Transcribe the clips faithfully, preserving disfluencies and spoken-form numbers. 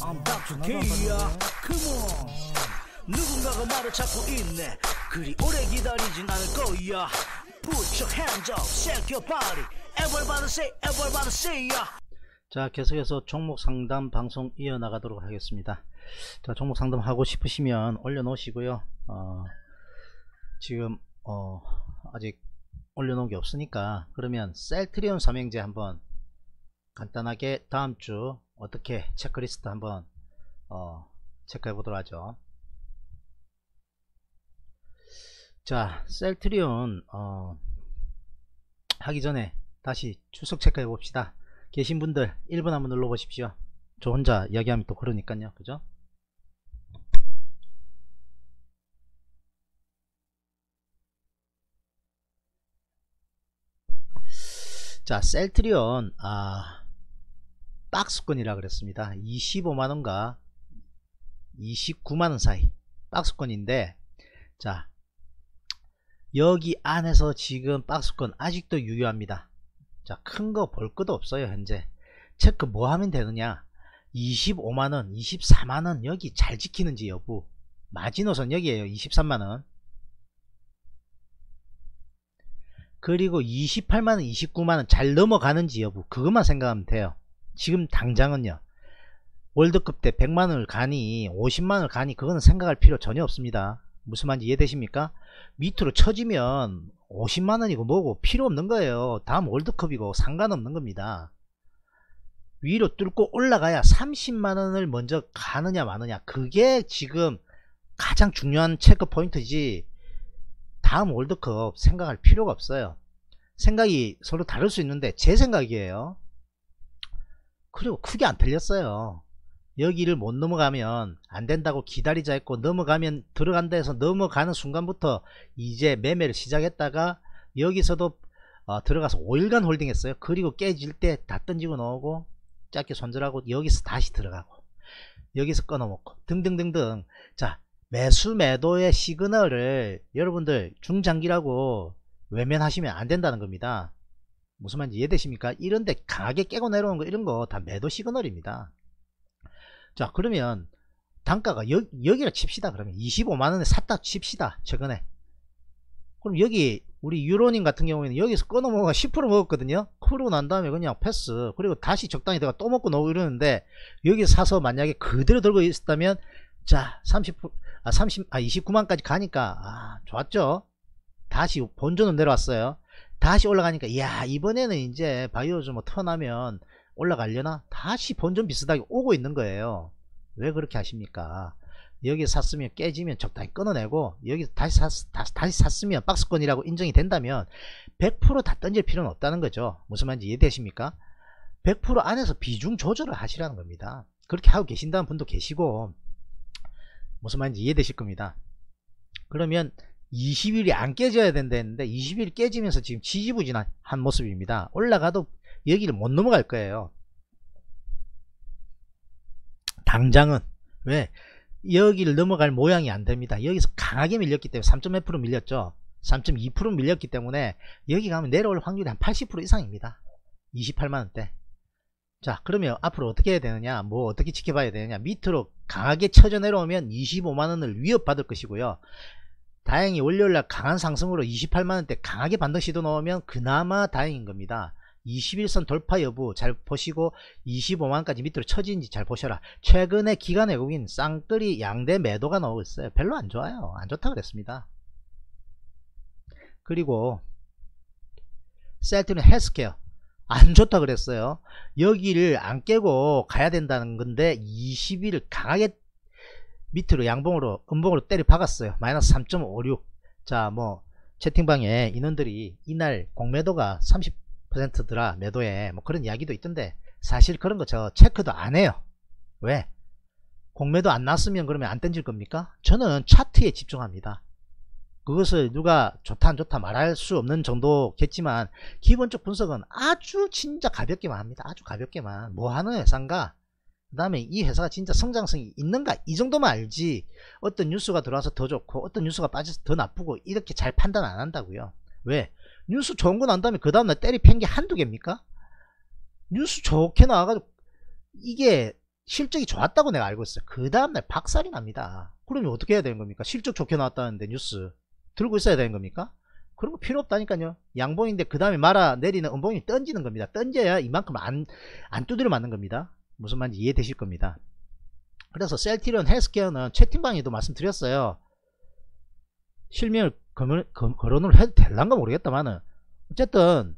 I'm back to K야. Come on. 누군가가 말을 찾고 있네. 그리 오래 기다리진 않을 거야. Put your hands up, shake your body. Everybody say, everybody say ya. 자, 계속해서 종목 상담 방송 이어나가도록 하겠습니다. 자, 종목 상담 하고 싶으시면 올려놓으시고요. 어, 지금 어, 아직 올려놓은 게 없으니까 그러면 셀트리온 삼형제 한번 간단하게 다음 주 어떻게 체크리스트 한번 어, 체크해 보도록 하죠. 자, 셀트리온 어, 하기 전에 다시 출석 체크해 봅시다. 계신 분들 일 번 한번 눌러 보십시오. 저 혼자 이야기하면 또 그러니까요, 그죠? 자, 셀트리온 아, 박스권이라 그랬습니다. 이십오만원과 이십구만원 사이 박스권인데, 자, 여기 안에서 지금 박스권 아직도 유효합니다. 자, 큰 거 볼 것도 없어요. 현재 체크 뭐 하면 되느냐, 이십오만원 이십사만원 여기 잘 지키는지 여부, 마지노선 여기에요. 이십삼만원, 그리고 이십팔만원 이십구만원 잘 넘어가는지 여부, 그것만 생각하면 돼요. 지금 당장은요, 월드컵 때 백만원을 가니 오십만원을 가니 그거는 생각할 필요 전혀 없습니다. 무슨 말인지 이해되십니까? 밑으로 쳐지면 오십만원이고 뭐고 필요 없는 거예요. 다음 월드컵이고 상관없는 겁니다. 위로 뚫고 올라가야 삼십만원을 먼저 가느냐 마느냐, 그게 지금 가장 중요한 체크 포인트지, 다음 월드컵 생각할 필요가 없어요. 생각이 서로 다를 수 있는데 제 생각이에요. 그리고 크게 안 틀렸어요. 여기를 못 넘어가면 안 된다고 기다리자 했고, 넘어가면 들어간다 해서 넘어가는 순간부터 이제 매매를 시작했다가 여기서도 어, 들어가서 오일간 홀딩 했어요. 그리고 깨질 때 다 던지고 나오고 짧게 손절하고 여기서 다시 들어가고 여기서 끊어먹고 등등등등. 자, 매수 매도의 시그널을 여러분들 중장기라고 외면하시면 안 된다는 겁니다. 무슨 말인지 이해되십니까? 이런데 강하게 깨고 내려오는 거, 이런 거 다 매도 시그널입니다. 자, 그러면 단가가 여, 여기를 칩시다. 그러면 이십오만원에 샀다 칩시다. 최근에. 그럼 여기 우리 유로님 같은 경우에는 여기서 끊어 먹어가 십 퍼센트 먹었거든요. 그러고 난 다음에 그냥 패스, 그리고 다시 적당히 내가 또 먹고 나오고 이러는데, 여기 사서 만약에 그대로 들고 있었다면, 자, 삼십, 아, 삼십, 아, 이십구만까지 가니까, 아, 좋았죠. 다시 본전으로 내려왔어요. 다시 올라가니까, 이야, 이번에는 이제 바이오즈 뭐 턴하면 올라가려나? 다시 본전 비슷하게 오고 있는 거예요. 왜 그렇게 하십니까? 여기 샀으면 깨지면 적당히 끊어내고, 여기 다시 샀, 다시, 다시 샀으면 박스권이라고 인정이 된다면 백 퍼센트 다 던질 필요는 없다는 거죠. 무슨 말인지 이해되십니까? 백 퍼센트 안에서 비중 조절을 하시라는 겁니다. 그렇게 하고 계신다는 분도 계시고, 무슨 말인지 이해되실 겁니다. 그러면 이십 일이 안 깨져야 된다 했는데 이십 일이 깨지면서 지금 지지부진한 모습입니다. 올라가도 여기를 못 넘어갈 거예요. 당장은. 왜? 여기를 넘어갈 모양이 안 됩니다. 여기서 강하게 밀렸기 때문에 삼 점 몇 퍼센트 밀렸죠. 삼 점 이 퍼센트 밀렸기 때문에 여기 가면 내려올 확률이 한 팔십 퍼센트 이상입니다. 이십팔만원대. 자, 그러면 앞으로 어떻게 해야 되느냐, 뭐 어떻게 지켜봐야 되느냐, 밑으로 강하게 쳐져 내려오면 이십오만원을 위협받을 것이고요. 다행히 월요일날 강한 상승으로 이십팔만원대 강하게 반등 시도 나오면 그나마 다행인 겁니다. 이십일선 돌파 여부 잘 보시고 이십오만원까지 밑으로 쳐지는지 잘 보셔라. 최근에 기관 외국인 쌍끌이 양대 매도가 나오고 있어요. 별로 안 좋아요. 안 좋다 그랬습니다. 그리고 셀트리온 헬스케어 안 좋다 그랬어요. 여기를 안 깨고 가야 된다는 건데 이십 일 강하게 밑으로 양봉으로 음봉으로 때려 박았어요. 마이너스 삼 점 오육. 자, 뭐 채팅방에 인원들이 이날 공매도가 삼십 퍼센트더라 매도에, 뭐 그런 이야기도 있던데 사실 그런 거 저 체크도 안 해요. 왜? 공매도 안 났으면 그러면 안 던질 겁니까? 저는 차트에 집중합니다. 그것을 누가 좋다 안 좋다 말할 수 없는 정도겠지만 기본적 분석은 아주 진짜 가볍게만 합니다. 아주 가볍게만. 뭐 하는 회사인가, 그 다음에 이 회사가 진짜 성장성이 있는가, 이 정도만 알지, 어떤 뉴스가 들어와서 더 좋고 어떤 뉴스가 빠져서 더 나쁘고 이렇게 잘 판단 안 한다고요. 왜? 뉴스 좋은 거 난 다음에 그 다음날 때리 팬 게 한두 개입니까? 뉴스 좋게 나와가지고 이게 실적이 좋았다고 내가 알고 있어요. 그 다음날 박살이 납니다. 그러면 어떻게 해야 되는 겁니까? 실적 좋게 나왔다는데 뉴스 들고 있어야 되는 겁니까? 그런 거 필요 없다니까요. 양봉인데 그 다음에 말아 내리는 음봉이 던지는 겁니다. 던져야 이만큼 안, 안 두드려 맞는 겁니다. 무슨 말인지 이해되실 겁니다. 그래서 셀트리온 헬스케어는 채팅방에도 말씀드렸어요. 실명을 거론을 해도 될란가 모르겠다만은 어쨌든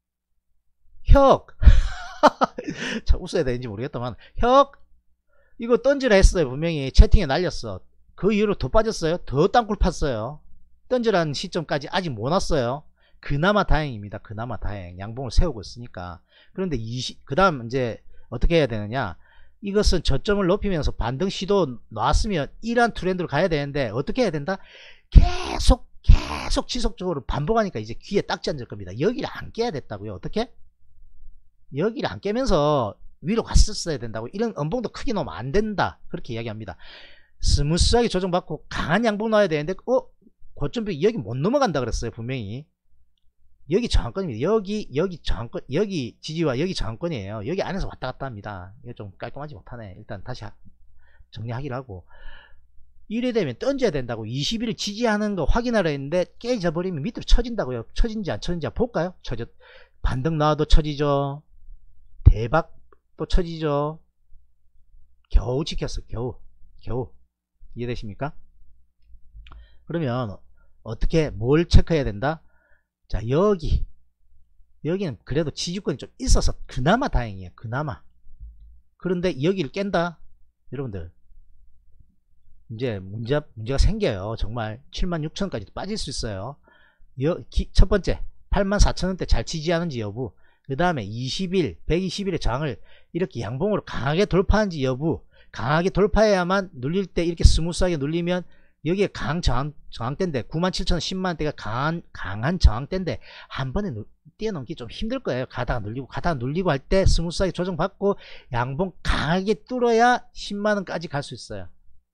혁 참 웃어야 되는지 모르겠다만 혁 이거 던지라 했어요. 분명히 채팅에 날렸어. 그 이후로 더 빠졌어요. 더 땅굴 팠어요. 던지라는 시점까지 아직 못 왔어요. 그나마 다행입니다. 그나마 다행. 양봉을 세우고 있으니까. 그런데 그 다음 이제 어떻게 해야 되느냐, 이것은 저점을 높이면서 반등 시도 나왔으면 이러한 트렌드로 가야 되는데 어떻게 해야 된다? 계속 계속 지속적으로 반복하니까 이제 귀에 딱지 앉을 겁니다. 여기를 안 깨야 됐다고요. 어떻게? 여기를 안 깨면서 위로 갔었어야 된다고. 이런 음봉도 크게 넣으면 안 된다. 그렇게 이야기합니다. 스무스하게 조정받고 강한 양봉 나와야 되는데 어? 고점비 여기 못 넘어간다 그랬어요. 분명히 여기 저항권입니다. 여기 여기 저항권, 여기 지지와 여기 저항권이에요. 여기 안에서 왔다 갔다 합니다. 이거 좀 깔끔하지 못하네. 일단 다시 정리하기로 하고, 이래 되면 던져야 된다고. 이십 일을 지지하는 거 확인하려 했는데 깨져 버리면 밑으로 쳐진다고요. 쳐진지 안 쳐진지 볼까요? 쳐져. 반등 나와도 쳐지죠. 대박 또 쳐지죠. 겨우 지켰어. 겨우 겨우. 이해되십니까? 그러면 어떻게 뭘 체크해야 된다? 자, 여기 여기는 그래도 지지권이 좀 있어서 그나마 다행이에요. 그나마. 그런데 여기를 깬다, 여러분들 이제 문제, 문제가 생겨요. 정말 칠만 육천까지도 빠질 수 있어요. 여, 기, 첫 번째 팔만 사천 원대 잘 지지하는지 여부, 그 다음에 이십 일 백이십 일의 저항을 이렇게 양봉으로 강하게 돌파하는지 여부. 강하게 돌파해야만 눌릴 때 이렇게 스무스하게 눌리면 여기에 강한 저항, 저항대인데 구만 칠천 원 십만 원대가 강한 강한 저항대인데 한 번에 누, 뛰어넘기 좀 힘들 거예요. 가다가 눌리고 가다가 눌리고 할 때 스무스하게 조정받고 양봉 강하게 뚫어야 십만 원까지 갈 수 있어요.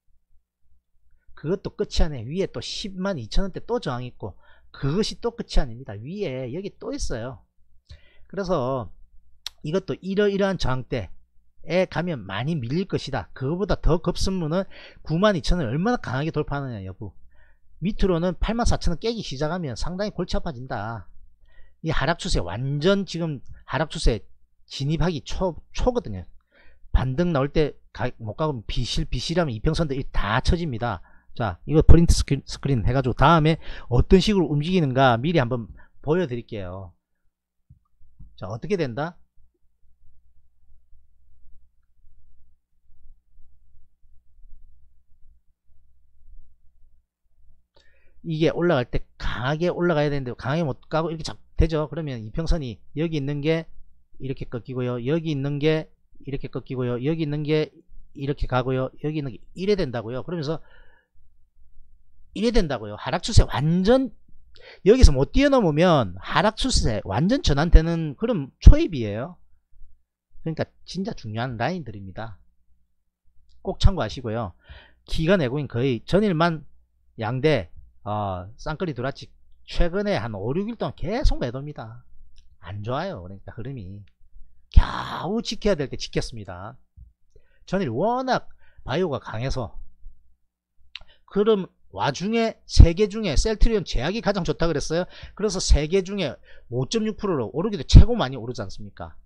그것도 끝이 아니에요. 위에 또 십만 이천 원대 또 저항 있고, 그것이 또 끝이 아닙니다. 위에 여기 또 있어요. 그래서 이것도 이러이러한 저항대에 가면 많이 밀릴 것이다. 그거보다 더 급선무는 구만 이천 원을 얼마나 강하게 돌파하느냐 여부. 밑으로는 팔만 사천 원 깨기 시작하면 상당히 골치 아파진다. 이 하락추세 완전 지금 하락추세 진입하기 초, 초거든요. 반등 나올 때 못 가고 비실 비실하면 이평선들 다 쳐집니다. 자, 이거 프린트 스크린, 스크린 해가지고 다음에 어떤 식으로 움직이는가 미리 한번 보여드릴게요. 자, 어떻게 된다? 이게 올라갈 때 강하게 올라가야 되는데 강하게 못 가고 이렇게 잡 되죠. 그러면 이평선이 여기 있는 게 이렇게 꺾이고요, 여기 있는 게 이렇게 꺾이고요, 여기 있는 게 이렇게 가고요, 여기 있는 게 이래 된다고요. 그러면서 이래 된다고요. 하락추세 완전 여기서 못 뛰어넘으면 하락추세 완전 전환되는 그런 초입이에요. 그러니까 진짜 중요한 라인들입니다. 꼭 참고하시고요. 기관 외국인 거의 전일만 양대 어, 쌍끌이 두라치 최근에 한 오, 육 일 동안 계속 매도입니다. 안 좋아요. 그러니까 흐름이 겨우 지켜야 될 때 지켰습니다. 전일 워낙 바이오가 강해서. 그럼 와중에 세 개 중에 셀트리온 제약이 가장 좋다 그랬어요. 그래서 세 개 중에 오 점 육 퍼센트로 오르기도 최고 많이 오르지 않습니까?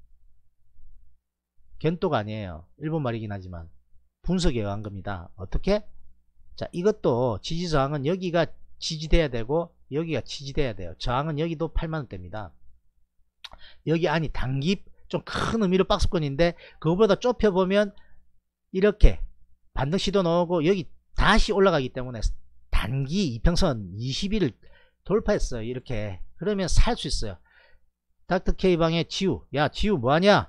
겐또가 아니에요. 일본 말이긴 하지만 분석에 의한 겁니다. 어떻게? 자, 이것도 지지 저항은 여기가 지지돼야 되고 여기가 지지돼야 돼요. 저항은 여기도 팔만 원대입니다. 여기 안이 단기 좀 큰 의미로 박스권인데 그거보다 좁혀보면 이렇게 반등 시도 나오고 여기 다시 올라가기 때문에 단기 이평선 이십 일을 돌파했어요. 이렇게. 그러면 살 수 있어요. 닥터케이방의 지우, 야 지우 뭐하냐,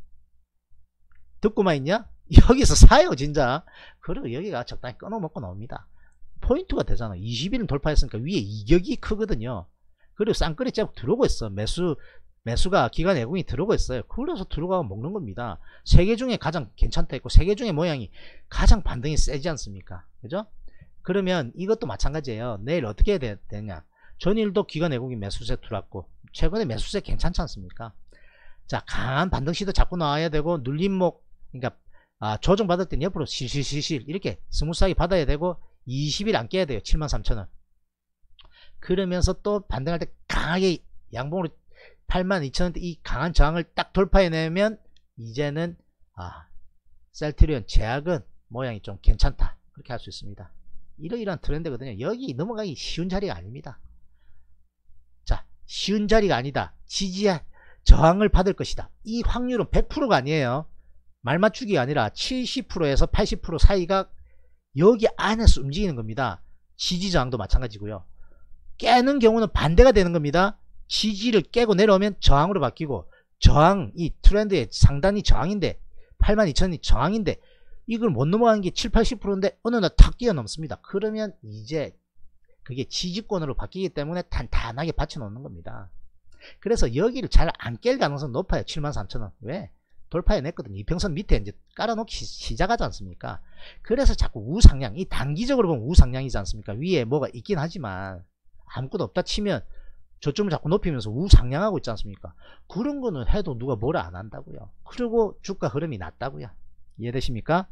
듣고만 있냐, 여기서 사요 진짜. 그리고 여기가 적당히 끊어먹고 나옵니다. 포인트가 되잖아. 이십 일은 돌파했으니까 위에 이격이 크거든요. 그리고 쌍끌이 째고 들어오고 있어. 매수 매수가 기관 외국인이 들어오고 있어요. 그래서 들어가고 먹는 겁니다. 세 개 중에 가장 괜찮다 했고 세 개 중에 모양이 가장 반등이 세지 않습니까? 그죠? 그러면 이것도 마찬가지예요. 내일 어떻게 해야 되, 되냐. 전일도 기관 외국인 매수세 들어왔고 최근에 매수세 괜찮지 않습니까? 자, 강한 반등 시도 자꾸 나와야 되고 눌림목, 그러니까 아, 조정 받을 땐 옆으로 실실실실 이렇게 스무스하게 받아야 되고 이십 일 안 깨야 돼요. 칠만 삼천 원. 그러면서 또 반등할 때 강하게 양봉으로 팔만 이천 원대 이 강한 저항을 딱 돌파해내면 이제는 아, 셀트리온 제약은 모양이 좀 괜찮다. 그렇게 할 수 있습니다. 이러이러한 트렌드거든요. 여기 넘어가기 쉬운 자리가 아닙니다. 자, 쉬운 자리가 아니다. 지지야 저항을 받을 것이다. 이 확률은 백 퍼센트가 아니에요. 말 맞추기가 아니라 칠십 퍼센트에서 팔십 퍼센트 사이가 여기 안에서 움직이는 겁니다. 지지 저항도 마찬가지고요. 깨는 경우는 반대가 되는 겁니다. 지지를 깨고 내려오면 저항으로 바뀌고, 저항, 이 트렌드의 상단이 저항인데 팔만 이천 원이 저항인데 이걸 못 넘어가는 게 칠, 팔십 퍼센트인데 어느 날 탁 뛰어넘습니다. 그러면 이제 그게 지지권으로 바뀌기 때문에 탄탄하게 받쳐놓는 겁니다. 그래서 여기를 잘 안 깰 가능성은 높아요. 칠만 삼천 원. 왜? 돌파해냈거든요. 이평선 밑에 이제 깔아놓기 시작하지 않습니까? 그래서 자꾸 우상향, 이 단기적으로 보면 우상향이지 않습니까? 위에 뭐가 있긴 하지만 아무것도 없다 치면 저점을 자꾸 높이면서 우상향하고 있지 않습니까? 그런 거는 해도 누가 뭐라 안 한다고요. 그리고 주가 흐름이 낮다고요. 이해되십니까?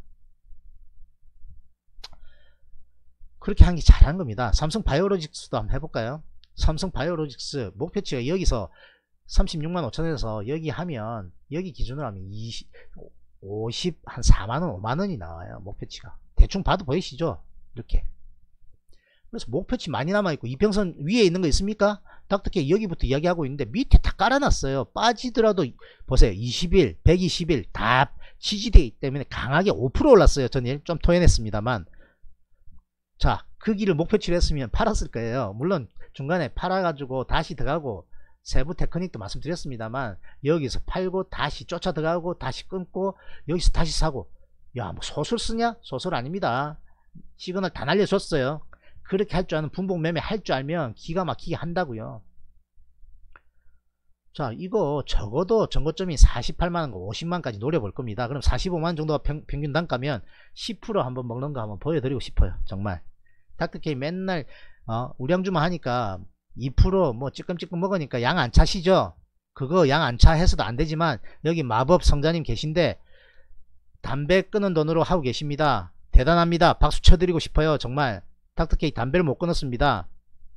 그렇게 한 게 잘한 겁니다. 삼성바이오로직스도 한번 해볼까요? 삼성바이오로직스 목표치가 여기서 삼십육만 오천 원에서 여기 하면, 여기 기준으로 하면 이십, 오십, 한 사만 원, 오만 원이 나와요. 목표치가. 대충 봐도 보이시죠? 이렇게. 그래서 목표치 많이 남아있고, 이평선 위에 있는 거 있습니까? 닥터케이 여기부터 이야기하고 있는데 밑에 다 깔아놨어요. 빠지더라도 보세요. 이십 일, 백이십 일 다 지지되기 때문에 강하게 오 퍼센트 올랐어요. 전일 좀 토해냈습니다만. 자, 그 길을 목표치로 했으면 팔았을 거예요. 물론 중간에 팔아가지고 다시 들어가고, 세부 테크닉도 말씀드렸습니다만 여기서 팔고 다시 쫓아 들어가고 다시 끊고 여기서 다시 사고, 야, 뭐 소설 쓰냐? 소설 아닙니다. 시그널 다 날려줬어요. 그렇게 할 줄 아는 분봉 매매 할 줄 알면 기가 막히게 한다고요. 자, 이거 적어도 전고점이 사십팔만 원과 오십만 원까지 노려볼 겁니다. 그럼 사십오만 원 정도가 평, 평균 단가면 십 퍼센트 한번 먹는 거 한번 보여드리고 싶어요. 정말 닥터케이 맨날 어, 우량주만 하니까 이 퍼센트 뭐 찌끔찌끔 먹으니까 양 안 차시죠? 그거 양 안 차 해서도 안 되지만 여기 마법 성자님 계신데 담배 끊은 돈으로 하고 계십니다. 대단합니다. 박수 쳐드리고 싶어요. 정말 닥터케이 담배를 못 끊었습니다.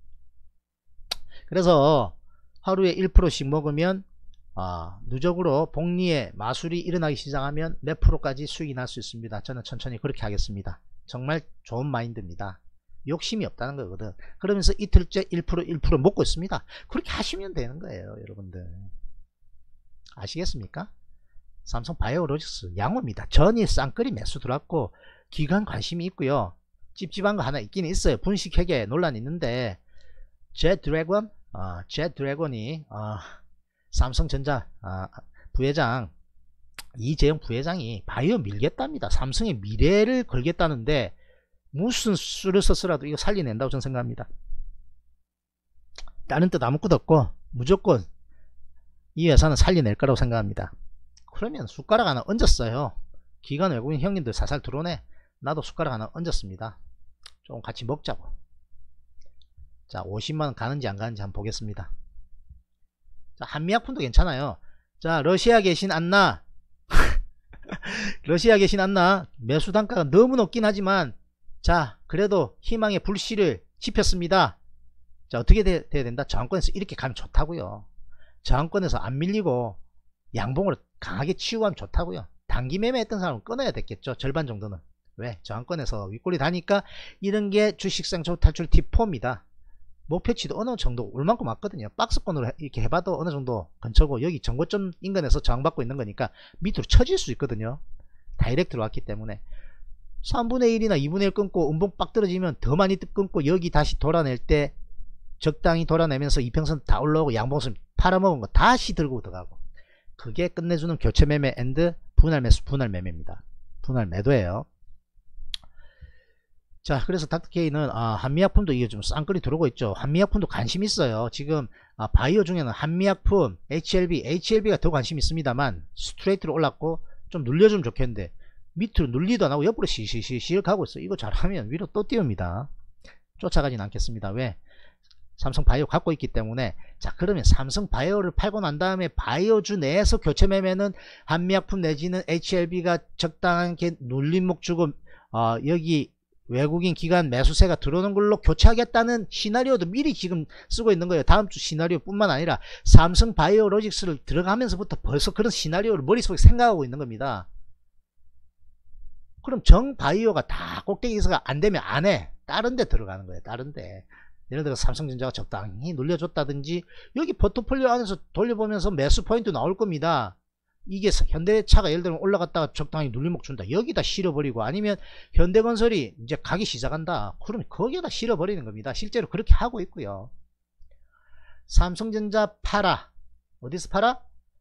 그래서 하루에 일 퍼센트씩 먹으면 아, 누적으로 복리의 마술이 일어나기 시작하면 몇 프로까지 수익이 날 수 있습니다. 저는 천천히 그렇게 하겠습니다. 정말 좋은 마인드입니다. 욕심이 없다는 거거든. 그러면서 이틀째 일 퍼센트 일 퍼센트 먹고 있습니다. 그렇게 하시면 되는 거예요. 여러분들 아시겠습니까? 삼성바이오로직스 양호입니다. 전일 쌍끌이 매수 들어왔고 기관 관심이 있고요. 찝찝한 거 하나 있긴 있어요. 분식회계 논란이 있는데 젯드래곤 어, 젯드래곤이 어, 삼성전자 어, 부회장 이재용 부회장이 바이오 밀겠답니다. 삼성의 미래를 걸겠다는데 무슨 수를 썼으라도 이거 살려낸다고 저는 생각합니다. 다른 뜻 아무것도 없고 무조건 이 회사는 살려낼 거라고 생각합니다. 그러면 숟가락 하나 얹었어요. 기관 외국인 형님들 살살 들어오네. 나도 숟가락 하나 얹었습니다. 좀 같이 먹자고. 자, 오십만 원 가는지 안 가는지 한번 보겠습니다. 자, 한미약품도 괜찮아요. 자, 러시아 계신 안나 러시아 계신 안나 매수 단가가 너무 높긴 하지만 자, 그래도 희망의 불씨를 지폈습니다. 자, 어떻게 돼, 돼야 된다? 저항권에서 이렇게 가면 좋다고요. 저항권에서 안 밀리고 양봉으로 강하게 치우고 하면 좋다고요. 단기 매매했던 사람은 끊어야 됐겠죠. 절반 정도는. 왜? 저항권에서 윗골이 다니까 이런 게 주식상처 탈출 팁 사입니다. 목표치도 어느 정도 올만큼 왔거든요. 박스권으로 이렇게 해봐도 어느 정도 근처고 여기 전고점 인근에서 저항받고 있는 거니까 밑으로 쳐질 수 있거든요. 다이렉트로 왔기 때문에 삼분의 일이나 이분의 일 끊고 음봉 빡 떨어지면 더 많이 끊고 여기 다시 돌아낼 때 적당히 돌아내면서 이평선 다 올라오고 양봉선 팔아먹은 거 다시 들고 들어가고, 그게 끝내주는 교체 매매 앤드 분할 매수 분할 매매입니다. 분할 매도예요. 자, 그래서 닥터케이는 아, 한미약품도 이게 좀 쌍끌이 들어오고 있죠. 한미약품도 관심 있어요. 지금 아, 바이오 중에는 한미약품, 에이치엘비, 에이치엘비가 더 관심 있습니다만 스트레이트로 올랐고 좀 눌려주면 좋겠는데 밑으로 눌리도 안하고 옆으로 시시시시 가고 있어. 이거 잘하면 위로 또 띄웁니다. 쫓아가진 않겠습니다. 왜? 삼성바이오 갖고 있기 때문에, 자 그러면 삼성바이오를 팔고 난 다음에 바이오주 내에서 교체 매매는 한미약품 내지는 에이치엘비가 적당하게 눌림목 주고 어, 여기 외국인 기관 매수세가 들어오는 걸로 교체하겠다는 시나리오도 미리 지금 쓰고 있는 거예요. 다음 주 시나리오 뿐만 아니라 삼성바이오로직스를 들어가면서부터 벌써 그런 시나리오를 머릿속에 생각하고 있는 겁니다. 그럼 정바이오가 다 꼭대기에서가 안되면 안해, 다른 데 들어가는 거예요. 다른 데 예를 들어 삼성전자가 적당히 눌려줬다든지, 여기 포트폴리오 안에서 돌려보면서 매수 포인트 나올 겁니다. 이게 현대차가 예를 들면 올라갔다가 적당히 눌림목 준다, 여기다 실어버리고, 아니면 현대건설이 이제 가기 시작한다, 그러면 거기에다 실어버리는 겁니다. 실제로 그렇게 하고 있고요. 삼성전자 팔아. 어디서 팔아?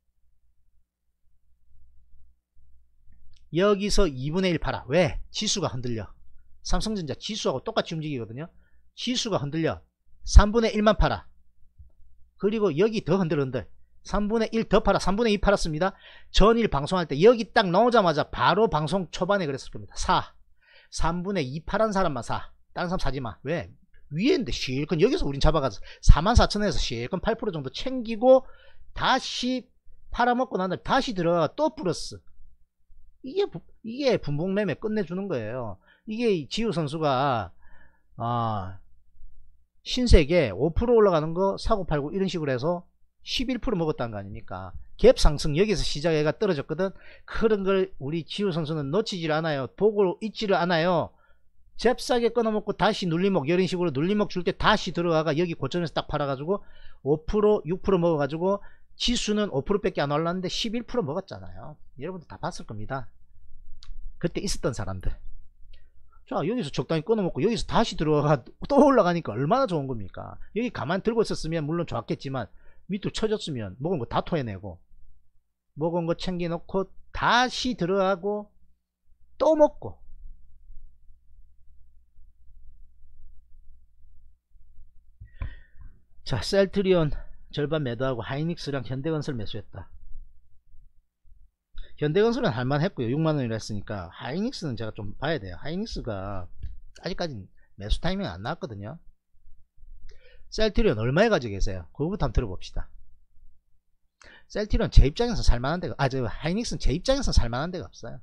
여기서 이분의 일 팔아. 왜? 지수가 흔들려. 삼성전자 지수하고 똑같이 움직이거든요. 지수가 흔들려. 삼분의 일만 팔아. 그리고 여기 더 흔들 흔들. 삼분의 일 더 팔아. 삼분의 이 팔았습니다. 전일 방송할 때 여기 딱 나오자마자 바로 방송 초반에 그랬을 겁니다. 사. 삼분의 이 팔한 사람만 사. 다른 사람 사지마. 왜? 위에 있는데 실컷 여기서 우린 잡아가서 사만 사천에서 실컷 팔 퍼센트 정도 챙기고 다시 팔아먹고 난 다음에 다시 들어가 또 플러스. 이게 이게 분봉매매 끝내주는 거예요. 이게 지우 선수가 아 신세계 오 퍼센트 올라가는 거 사고 팔고 이런 식으로 해서 십일 퍼센트 먹었다는 거 아닙니까? 갭 상승 여기서 시작해가 떨어졌거든. 그런 걸 우리 지우 선수는 놓치질 않아요. 보고 있지를 않아요. 잽싸게 끊어먹고 다시 눌림목, 이런 식으로 눌림목 줄 때 다시 들어가가 여기 고점에서 딱 팔아가지고 오 퍼센트 육 퍼센트 먹어가지고 지수는 오 퍼센트 밖에 안 올랐는데 십일 퍼센트 먹었잖아요. 여러분들 다 봤을 겁니다. 그때 있었던 사람들. 자 여기서 적당히 끊어먹고 여기서 다시 들어가 또 올라가니까 얼마나 좋은 겁니까? 여기 가만히 들고 있었으면 물론 좋았겠지만 밑으로 쳐졌으면 먹은 거 다 토해내고 먹은 거 챙겨놓고 다시 들어가고 또 먹고. 자 셀트리온 절반 매도하고 하이닉스랑 현대건설 매수했다. 현대건설은 할만했고요. 육만 원이라 했으니까. 하이닉스는 제가 좀 봐야 돼요. 하이닉스가 아직까지 매수 타이밍 안 나왔거든요. 셀트리온 얼마에 가지고 계세요? 그거부터 한번 들어봅시다. 셀트리온 제 입장에서 살만한 데가, 아, 저 하이닉스는 제 입장에서 살만한 데가 없어요.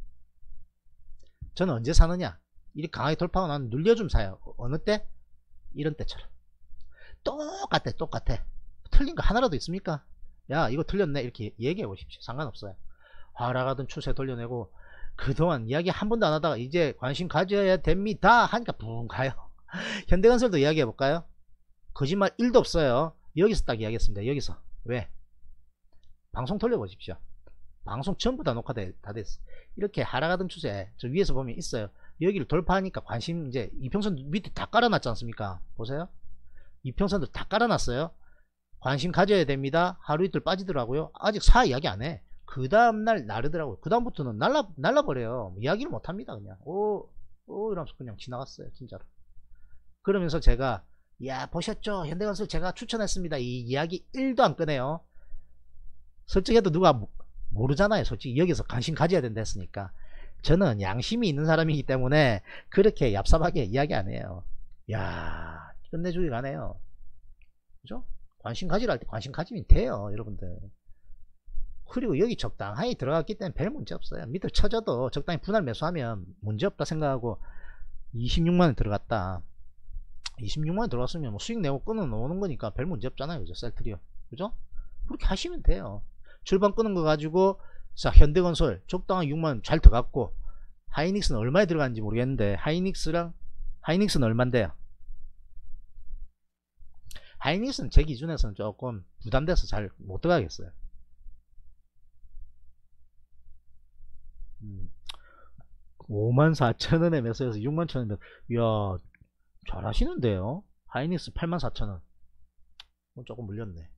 저는 언제 사느냐? 이렇게 강하게 돌파하고 나면 눌려좀 사요. 어느 때? 이런 때처럼. 똑같아, 똑같아. 틀린 거 하나라도 있습니까? 야, 이거 틀렸네. 이렇게 얘기해 보십시오. 상관없어요. 하락하던 추세 돌려내고, 그동안 이야기 한 번도 안 하다가 이제 관심 가져야 됩니다 하니까 붕 가요. 현대건설도 이야기해 볼까요? 거짓말 일도 없어요. 여기서 딱 이야기했습니다. 여기서. 왜? 방송 돌려보십시오. 방송 전부 다 녹화 다 됐어. 이렇게 하락하던 추세 저 위에서 보면 있어요. 여기를 돌파하니까 관심, 이제 이평선 밑에 다 깔아놨지 않습니까? 보세요. 이평선도 다 깔아놨어요. 관심 가져야 됩니다. 하루 이틀 빠지더라고요. 아직 사 이야기 안 해. 그 다음날 나르더라고요. 그 다음부터는 날라, 날라버려요. 이야기를 못합니다. 그냥 오, 오 이러면서 그냥 지나갔어요. 진짜로. 그러면서 제가 야 보셨죠? 현대건설 제가 추천했습니다. 이 이야기 일도 안 꺼내요. 솔직해도 누가 모르잖아요. 솔직히 여기서 관심 가져야 된다 했으니까. 저는 양심이 있는 사람이기 때문에 그렇게 얍삽하게 이야기 안 해요. 야 끝내주기가 안 해요. 그죠? 관심 가지라 할 때 관심 가지면 돼요. 여러분들. 그리고 여기 적당히 들어갔기 때문에 별 문제 없어요. 밑을 쳐져도 적당히 분할 매수하면 문제 없다 생각하고 이십육만 원 들어갔다. 이십육만 원 들어갔으면 뭐 수익 내고 끊어 놓는 거니까 별 문제 없잖아요. 그죠? 셀트리온. 그죠? 그렇게 하시면 돼요. 출발 끊은 거 가지고 자 현대건설 적당한 육만 원 잘 들어갔고, 하이닉스는 얼마에 들어갔는지 모르겠는데 하이닉스랑 하이닉스는 얼만데요? 하이닉스는 제 기준에서는 조금 부담돼서 잘 못 들어가겠어요. 음, 오만 사천 원에 매수해서 육만 천 원, 이야 잘 하시는데요. 하이닉스 팔만 사천 원 조금 물렸네.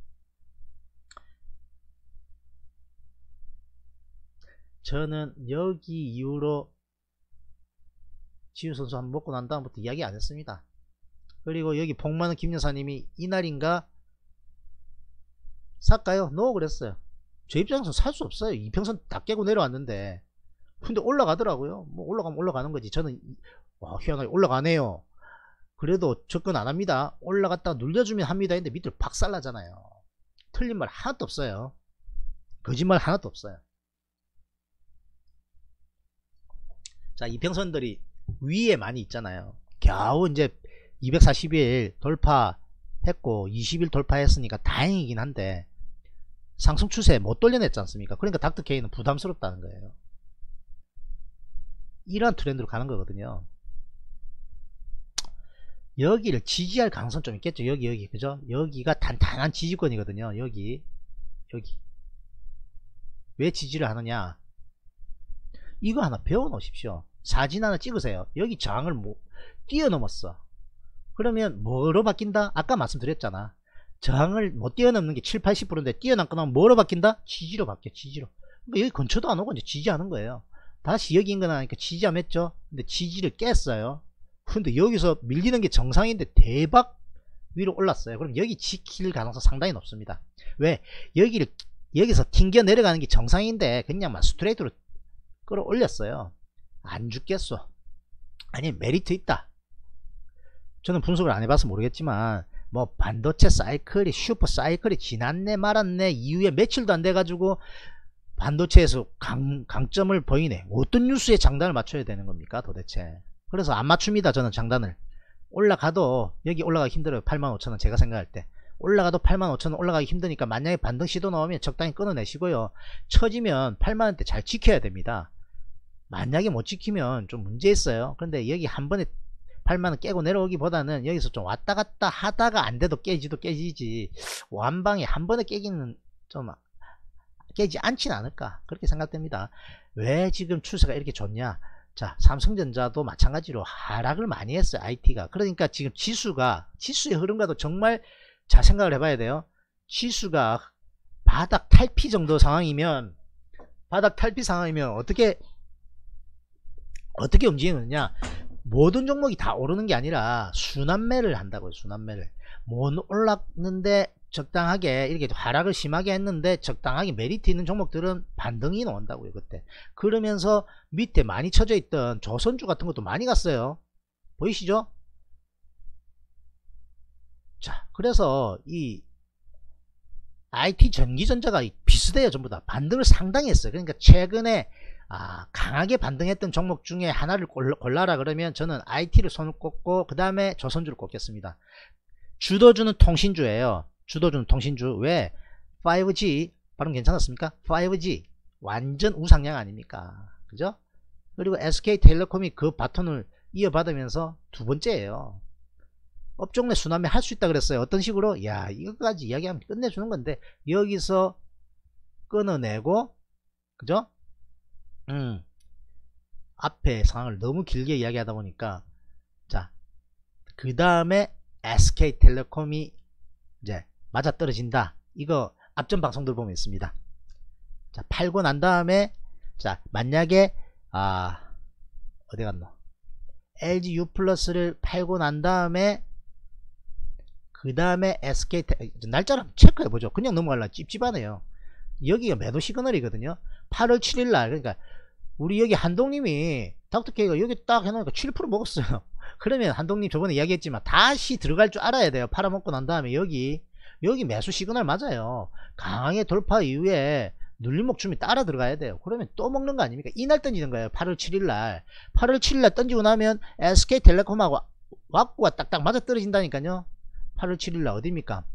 저는 여기 이후로 지우 선수 한번 먹고 난 다음부터 이야기 안 했습니다. 그리고 여기 복만은 김여사님이 이날인가 살까요? 노 그랬어요. 제 입장에서 살 수 없어요. 이평선 다 깨고 내려왔는데. 근데 올라가더라고요. 뭐 올라가면 올라가는 거지. 저는 와 희한하게 올라가네요. 그래도 접근 안 합니다. 올라갔다가 눌려주면 합니다 했는데 밑으로 박살나잖아요. 틀린 말 하나도 없어요. 거짓말 하나도 없어요. 자, 이평선들이 위에 많이 있잖아요. 겨우 이제 이백사십 일 돌파했고 이십 일 돌파했으니까 다행이긴 한데 상승 추세 못 돌려냈지 않습니까? 그러니까 닥터케이는 부담스럽다는 거예요. 이러한 트렌드로 가는 거거든요. 여기를 지지할 가능성 좀 있겠죠. 여기 여기 그죠? 여기가 단단한 지지권이거든요. 여기 여기 왜 지지를 하느냐, 이거 하나 배워 놓으십시오. 사진 하나 찍으세요. 여기 저항을 뭐 뛰어넘었어. 그러면 뭐로 바뀐다? 아까 말씀드렸잖아. 저항을 못 뛰어넘는 게 칠, 팔십 퍼센트인데 뛰어넘고 나면 뭐로 바뀐다? 지지로 바뀌어. 지지로. 그러니까 여기 근처도 안 오고 이제 지지하는 거예요. 다시 여기 인근하니까 지지함 했죠. 근데 지지를 깼어요. 근데 여기서 밀리는 게 정상인데 대박 위로 올랐어요. 그럼 여기 지킬 가능성 상당히 높습니다. 왜? 여기를 여기서 튕겨 내려가는 게 정상인데 그냥 막 스트레이트로 끌어올렸어요. 안 죽겠어. 아니 메리트 있다. 저는 분석을 안 해봐서 모르겠지만 뭐 반도체 사이클이 슈퍼 사이클이 지났네 말았네 이후에 며칠도 안 돼가지고 반도체에서 강, 강점을 보이네. 어떤 뉴스에 장단을 맞춰야 되는 겁니까 도대체. 그래서 안 맞춥니다. 저는 장단을. 올라가도 여기 올라가기 힘들어요. 팔만 오천 원 제가 생각할 때 올라가도 팔만 오천 원 올라가기 힘드니까 만약에 반등 시도 나오면 적당히 끊어내시고요. 처지면 팔만 원대 잘 지켜야 됩니다. 만약에 못 지키면 좀 문제 있어요. 그런데 여기 한 번에 팔만 원 깨고 내려오기 보다는 여기서 좀 왔다 갔다 하다가 안 돼도 깨지도 깨지지 완방에 한 번에 깨기는 좀 깨지 않진 않을까 그렇게 생각됩니다. 왜 지금 추세가 이렇게 좋냐. 자, 삼성전자도 마찬가지로 하락을 많이 했어요. 아이티가. 그러니까 지금 지수가 지수의 흐름과도 정말 잘 생각을 해봐야 돼요. 지수가 바닥 탈피 정도 상황이면 바닥 탈피 상황이면 어떻게 어떻게 움직이느냐. 모든 종목이 다 오르는 게 아니라 순환매를 한다고요. 순환매를. 못 올랐는데 적당하게 이렇게 하락을 심하게 했는데 적당하게 메리트 있는 종목들은 반등이 나온다고요. 그때. 그러면서 밑에 많이 쳐져 있던 조선주 같은 것도 많이 갔어요. 보이시죠? 자, 그래서 이 아이티 전기전자가 비슷해요. 전부 다 반등을 상당히 했어요. 그러니까 최근에 아, 강하게 반등했던 종목 중에 하나를 골라라 그러면 저는 아이티를 손을 꼽고 그 다음에 조선주를 꼽겠습니다. 주도주는 통신주예요. 주도주는 통신주. 왜? 파이브지 발음 괜찮았습니까? 파이브지 완전 우상향 아닙니까? 그죠? 그리고 에스케이텔레콤이 그 바톤을 이어받으면서 두 번째예요. 업종 내 순환매 할 수 있다 그랬어요. 어떤 식으로? 야, 이거까지 이야기하면 끝내주는 건데 여기서 끊어내고 그죠? 음, 앞에 상황을 너무 길게 이야기하다 보니까 자, 그 다음에 에스케이텔레콤이 이제 맞아떨어진다. 이거 앞전 방송들 보면 있습니다. 자, 팔고 난 다음에 자, 만약에 아 어디 갔노? 엘지 U 플러스를 팔고 난 다음에 그 다음에 에스케이 날짜를 체크해 보죠. 그냥 넘어갈라 찝찝하네요. 여기가 매도 시그널이거든요. 팔월 칠일날 그러니까 우리 여기 한동님이 닥터케이가 여기 딱 해놓으니까 칠 퍼센트 먹었어요. 그러면 한동님 저번에 이야기했지만 다시 들어갈 줄 알아야 돼요. 팔아먹고 난 다음에 여기 여기 매수 시그널 맞아요. 강하게 돌파 이후에 눌림목 춤이 따라 들어가야 돼요. 그러면 또 먹는 거 아닙니까? 이날 던지는 거예요. 팔월 칠일날 팔월 칠일날 던지고 나면 에스케이텔레콤하고 왁구가 딱딱 맞아 떨어진다니까요. 팔월 칠일날 어디입니까?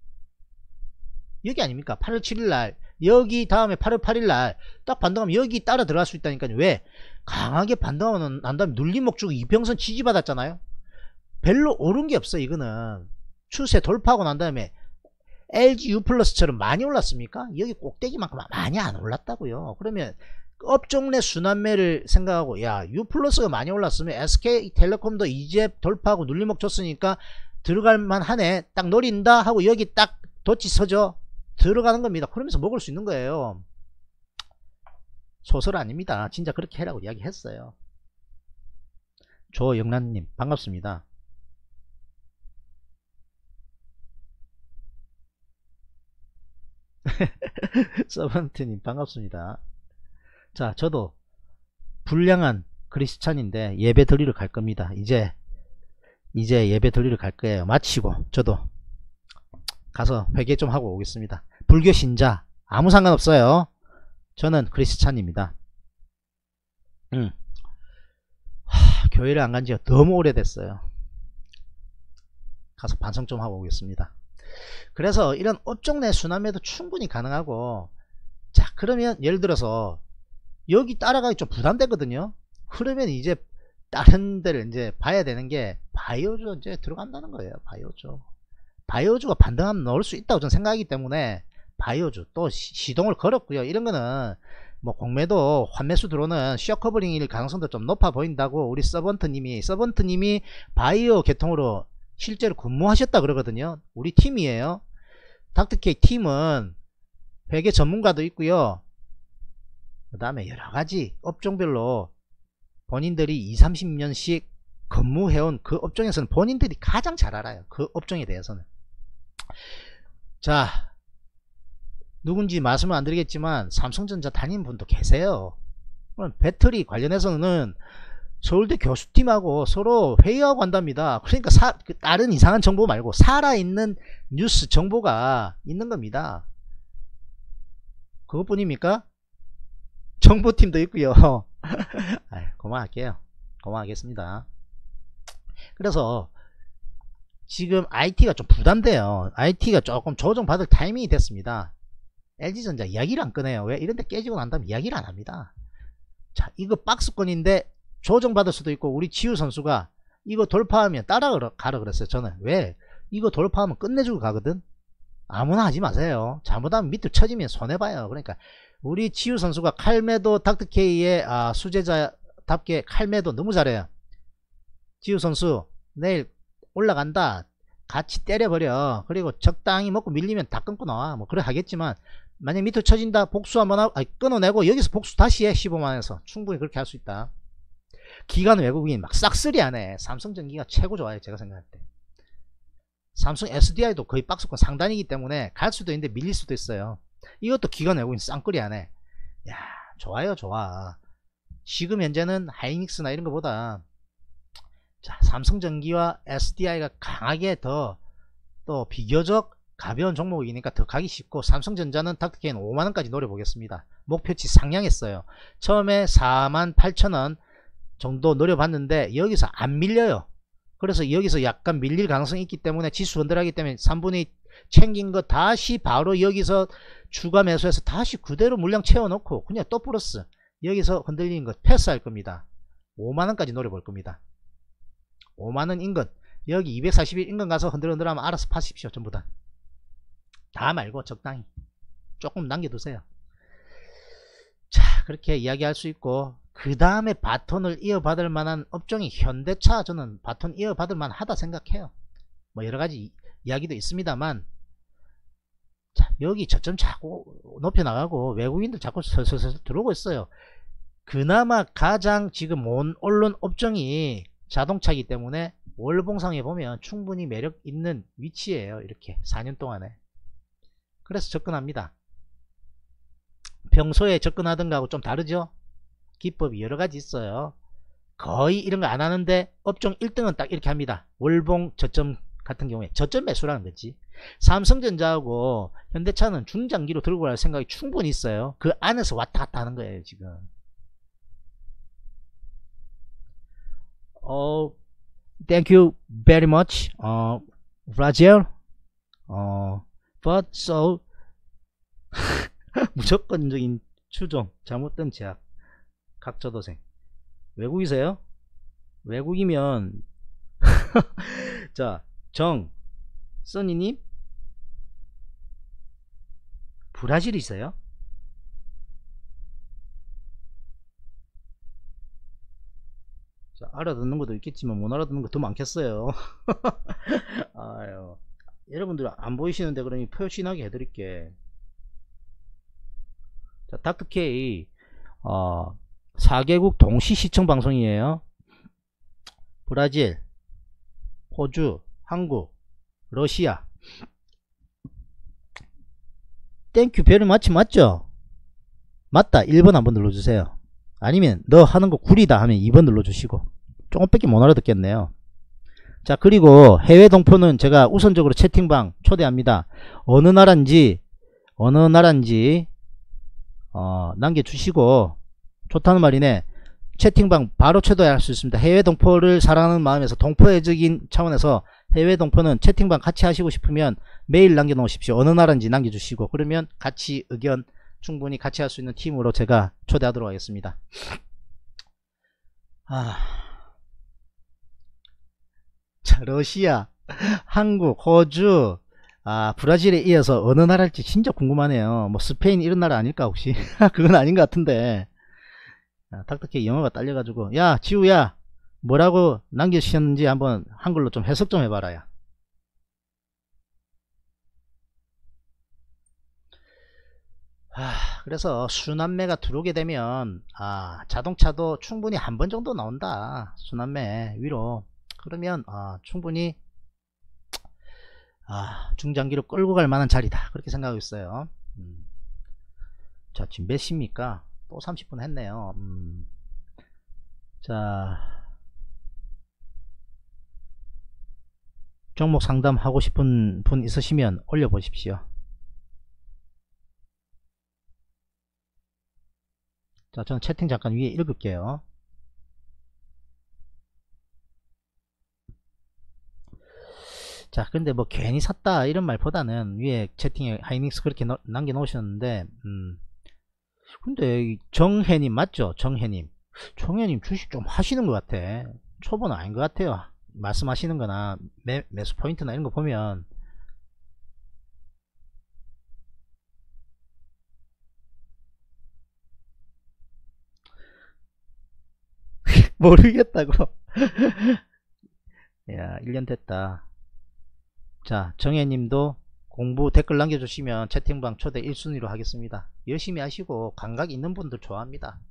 여기 아닙니까? 팔월 칠일날 여기 다음에 팔월 팔일날 딱 반등하면 여기 따라 들어갈 수 있다니까요. 왜? 강하게 반등하면 난 다음에 눌림목 주고 이평선 지지받았잖아요. 별로 오른 게 없어. 이거는 추세 돌파하고 난 다음에 엘지 U 플러스처럼 많이 올랐습니까? 여기 꼭대기만큼 많이 안 올랐다고요. 그러면 업종 내 순환매를 생각하고 야 U 플러스가 많이 올랐으면 에스케이텔레콤도 이제 돌파하고 눌림목 줬으니까 들어갈만 하네 딱 노린다 하고 여기 딱 돛지 서져 들어가는 겁니다. 그러면서 먹을 수 있는 거예요. 소설 아닙니다. 진짜 그렇게 해라고 이야기했어요. 조영란님 반갑습니다. 서번트님 반갑습니다. 자, 저도 불량한 크리스찬인데 예배 드리러 갈 겁니다. 이제 이제 예배 드리러 갈 거예요. 마치고 저도 가서 회개 좀 하고 오겠습니다. 불교 신자 아무 상관없어요. 저는 크리스찬입니다. 음. 하, 교회를 안 간 지가 너무 오래됐어요. 가서 반성 좀 하고 오겠습니다. 그래서 이런 업종 내 순환매도 충분히 가능하고, 자 그러면 예를 들어서 여기 따라가기 좀 부담되거든요. 그러면 이제 다른 데를 이제 봐야 되는 게 바이오주 이제 들어간다는 거예요. 바이오주 바이오주가 반등하면 넣을 수 있다고 저는 생각하기 때문에 바이오주 또 시, 시동을 걸었고요. 이런 거는 뭐 공매도 환매수 들어오는 쇼커버링일 가능성도 좀 높아 보인다고 우리 서번트님이 서번트님이 바이오 계통으로 실제로 근무하셨다 그러거든요. 우리 팀이에요. 닥터케이 팀은 회계 전문가도 있고요. 그 다음에 여러가지 업종별로 본인들이 이삼십 년씩 근무해온 그 업종에서는 본인들이 가장 잘 알아요. 그 업종에 대해서는. 자, 누군지 말씀을 안 드리겠지만 삼성전자 다니는 분도 계세요. 배터리 관련해서는 서울대 교수팀하고 서로 회의하고 한답니다. 그러니까 사, 그 다른 이상한 정보 말고 살아있는 뉴스 정보가 있는 겁니다. 그것뿐입니까? 정보팀도 있고요. 아유, 고마할게요. 고마하겠습니다. 그래서 지금 아이티가 좀 부담돼요. 아이티가 조금 조정받을 타이밍이 됐습니다. 엘지전자 이야기를 안 꺼내요. 왜? 이런데 깨지고 난 다음에 이야기를 안 합니다. 자, 이거 박스권인데 조정받을 수도 있고, 우리 지우 선수가 이거 돌파하면 따라가라 그랬어요. 저는 왜? 이거 돌파하면 끝내주고 가거든. 아무나 하지 마세요. 잘못하면 밑으로 쳐지면 손해봐요. 그러니까 우리 지우 선수가 칼매도 닥터케이의 아, 수제자답게 칼매도 너무 잘해요. 지우 선수 내일 올라간다, 같이 때려버려. 그리고 적당히 먹고 밀리면 다 끊고 나와. 뭐 그래 하겠지만, 만약 밑으로 쳐진다, 복수 한번 하고, 아니, 끊어내고 여기서 복수 다시 해. 십오만원에서 충분히 그렇게 할 수 있다. 기관 외국인 막 싹쓸이 안해. 삼성전기가 최고 좋아요. 제가 생각할 때 삼성 에스디아이도 거의 박스권 상단이기 때문에 갈 수도 있는데 밀릴 수도 있어요. 이것도 기관 외국인 쌍끌이 안해. 야, 좋아요. 좋아. 지금 현재는 하이닉스나 이런 것보다 자, 삼성전기와 에스디아이가 강하게 더 또 비교적 가벼운 종목이니까 더 가기 쉽고, 삼성전자는 닥터케이는 오만원까지 노려보겠습니다. 목표치 상향했어요. 처음에 사만 팔천원 정도 노려봤는데 여기서 안 밀려요. 그래서 여기서 약간 밀릴 가능성이 있기 때문에 지수 흔들하기 때문에 삼분의 이 챙긴 거 다시 바로 여기서 추가 매수해서 다시 그대로 물량 채워놓고 그냥 또 플러스 여기서 흔들리는 거 패스할 겁니다. 오만원까지 노려볼 겁니다. 오만원 인근, 여기 이백사십일 인근 가서 흔들흔들 하면 알아서 파십시오. 전부 다. 다 말고 적당히 조금 남겨두세요. 자, 그렇게 이야기할 수 있고, 그 다음에 바톤을 이어받을 만한 업종이 현대차. 저는 바톤 이어받을 만하다 생각해요. 뭐 여러가지 이야기도 있습니다만, 자, 여기 저점 자꾸 높여나가고 외국인들 자꾸 슬슬슬 들어오고 있어요. 그나마 가장 지금 온 언론 업종이 자동차이기 때문에 월봉상에 보면 충분히 매력 있는 위치예요. 이렇게 사 년 동안에. 그래서 접근합니다. 평소에 접근하던 거하고 좀 다르죠. 기법이 여러가지 있어요. 거의 이런 거 안 하는데 업종 일 등은 딱 이렇게 합니다. 월봉 저점 같은 경우에 저점 매수라는 거지. 삼성전자하고 현대차는 중장기로 들고 갈 생각이 충분히 있어요. 그 안에서 왔다 갔다 하는 거예요 지금. 어, thank you very much, 어, Brazil. 어, but so 무조건적인 추종, 잘못된 제약, 각저도생. 외국이세요? 외국이면 자, 정 써니님 브라질이세요? 자, 알아듣는 것도 있겠지만 못 알아듣는 것도 많겠어요. 아유, 여러분들 안 보이시는데 그러니 표시나게 해드릴게. 자, 닥터케이 어, 사 개국 동시 시청 방송이에요. 브라질, 호주, 한국, 러시아. 땡큐 베리 마치 맞죠? 맞다. 일 번 한번 눌러주세요. 아니면 너 하는 거 구리다 하면 이 번 눌러주시고. 조금밖에 못 알아듣겠네요. 자, 그리고 해외 동포는 제가 우선적으로 채팅방 초대합니다. 어느 나라인지 어느 나라인지 어, 남겨주시고, 좋다는 말이네. 채팅방 바로 초대할 수 있습니다. 해외 동포를 사랑하는 마음에서, 동포애적인 차원에서 해외 동포는 채팅방 같이 하시고 싶으면 메일 남겨놓으십시오. 어느 나라인지 남겨주시고, 그러면 같이 의견 충분히 같이 할 수 있는 팀으로 제가 초대하도록 하겠습니다. 아, 자, 러시아, 한국, 호주, 아, 브라질에 이어서 어느 나라일지 진짜 궁금하네요. 뭐 스페인 이런 나라 아닐까 혹시? 그건 아닌 것 같은데. 아, 닥터케이 영어가 딸려가지고, 야 지우야, 뭐라고 남겨주셨는지 한번 한글로 좀 해석 좀 해봐라. 야. 아, 그래서 수남매가 들어오게 되면 아, 자동차도 충분히 한 번 정도 나온다. 수남매 위로. 그러면 아, 충분히 아, 중장기로 끌고 갈 만한 자리다, 그렇게 생각하고 있어요. 음. 자, 지금 몇 시입니까? 또 삼십 분 했네요. 음. 자, 종목 상담하고 싶은 분 있으시면 올려보십시오. 자, 저는 채팅 잠깐 위에 읽을게요. 자, 근데 뭐 괜히 샀다 이런 말보다는 위에 채팅에 하이닉스 그렇게 너, 남겨놓으셨는데, 음, 근데 정혜님 맞죠? 정혜님, 정혜님 주식 좀 하시는 것 같아. 초보는 아닌 것 같아요. 말씀하시는 거나 매, 매수 포인트나 이런 거 보면. 모르겠다고. 야, 일 년 됐다. 자, 정혜님도 공부 댓글 남겨주시면 채팅방 초대 일 순위로 하겠습니다. 열심히 하시고 감각 있는 분들 좋아합니다.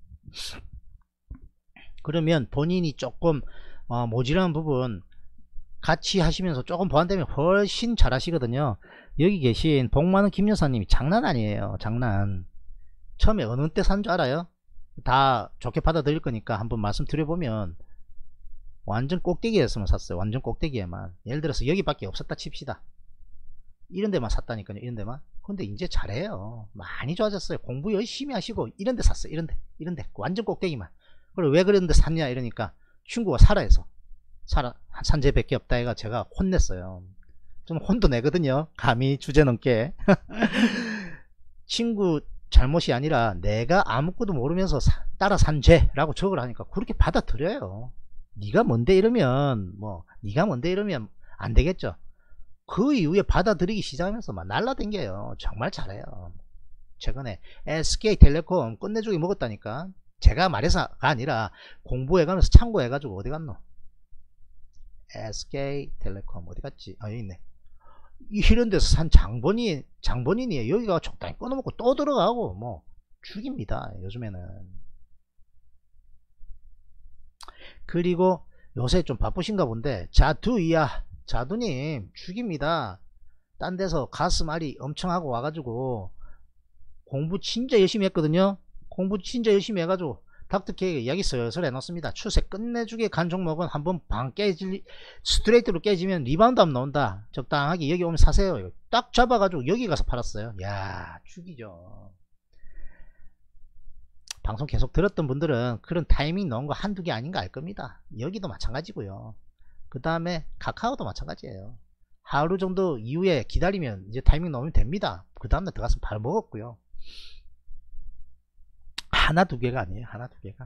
그러면 본인이 조금 어, 모질한 부분 같이 하시면서 조금 보완되면 훨씬 잘 하시거든요. 여기 계신 복 많은 김 여사님이 장난 아니에요. 장난. 처음에 어느 때 산 줄 알아요? 다 좋게 받아들일 거니까 한번 말씀드려보면, 완전 꼭대기에서만 샀어요. 완전 꼭대기에만. 예를 들어서 여기밖에 없었다 칩시다. 이런 데만 샀다니까요. 이런 데만. 근데 이제 잘해요. 많이 좋아졌어요. 공부 열심히 하시고 이런 데 샀어요. 이런 데. 이런 데. 완전 꼭대기만. 그리고 왜 그런데 샀냐 이러니까 친구가 사라 해서. 사라. 산재 백 개 없다 해가 제가 혼냈어요. 좀 혼도 내거든요. 감히 주제넘게. 친구 잘못이 아니라 내가 아무것도 모르면서 사, 따라 산 죄라고 적으라 하니까 그렇게 받아들여요. 네가 뭔데 이러면 뭐 네가 뭔데 이러면 안 되겠죠. 그 이후에 받아들이기 시작하면서 막 날라댕겨요. 정말 잘해요. 최근에 에스케이텔레콤 끝내주기 먹었다니까. 제가 말해서가 아니라 공부해가면서 참고해가지고. 어디 갔노? 에스케이텔레콤 어디 갔지? 아, 여기 있네. 이런 데서 산 장본인 장본인이에요. 여기가 적당히 끊어먹고 또 들어가고 뭐 죽입니다 요즘에는. 그리고 요새 좀 바쁘신가 본데, 자두이야, 자두님 죽입니다. 딴 데서 가슴앓이 엄청 하고 와가지고 공부 진짜 열심히 했거든요. 공부 진짜 열심히 해가지고 닥터케이가 이야기 슬슬 해놨습니다. 추세 끝내주게 간 종목은 한번 방 깨질, 스트레이트로 깨지면 리바운드 하면 나온다. 적당하게 여기 오면 사세요. 딱 잡아가지고 여기 가서 팔았어요. 야, 죽이죠. 방송 계속 들었던 분들은 그런 타이밍 넣은 거 한두 개 아닌가 알 겁니다. 여기도 마찬가지고요. 그 다음에 카카오도 마찬가지예요. 하루 정도 이후에 기다리면 이제 타이밍 넣으면 됩니다. 그 다음날 들어가서 바로 먹었고요. 하나 두 개가 아니에요. 하나 두 개가.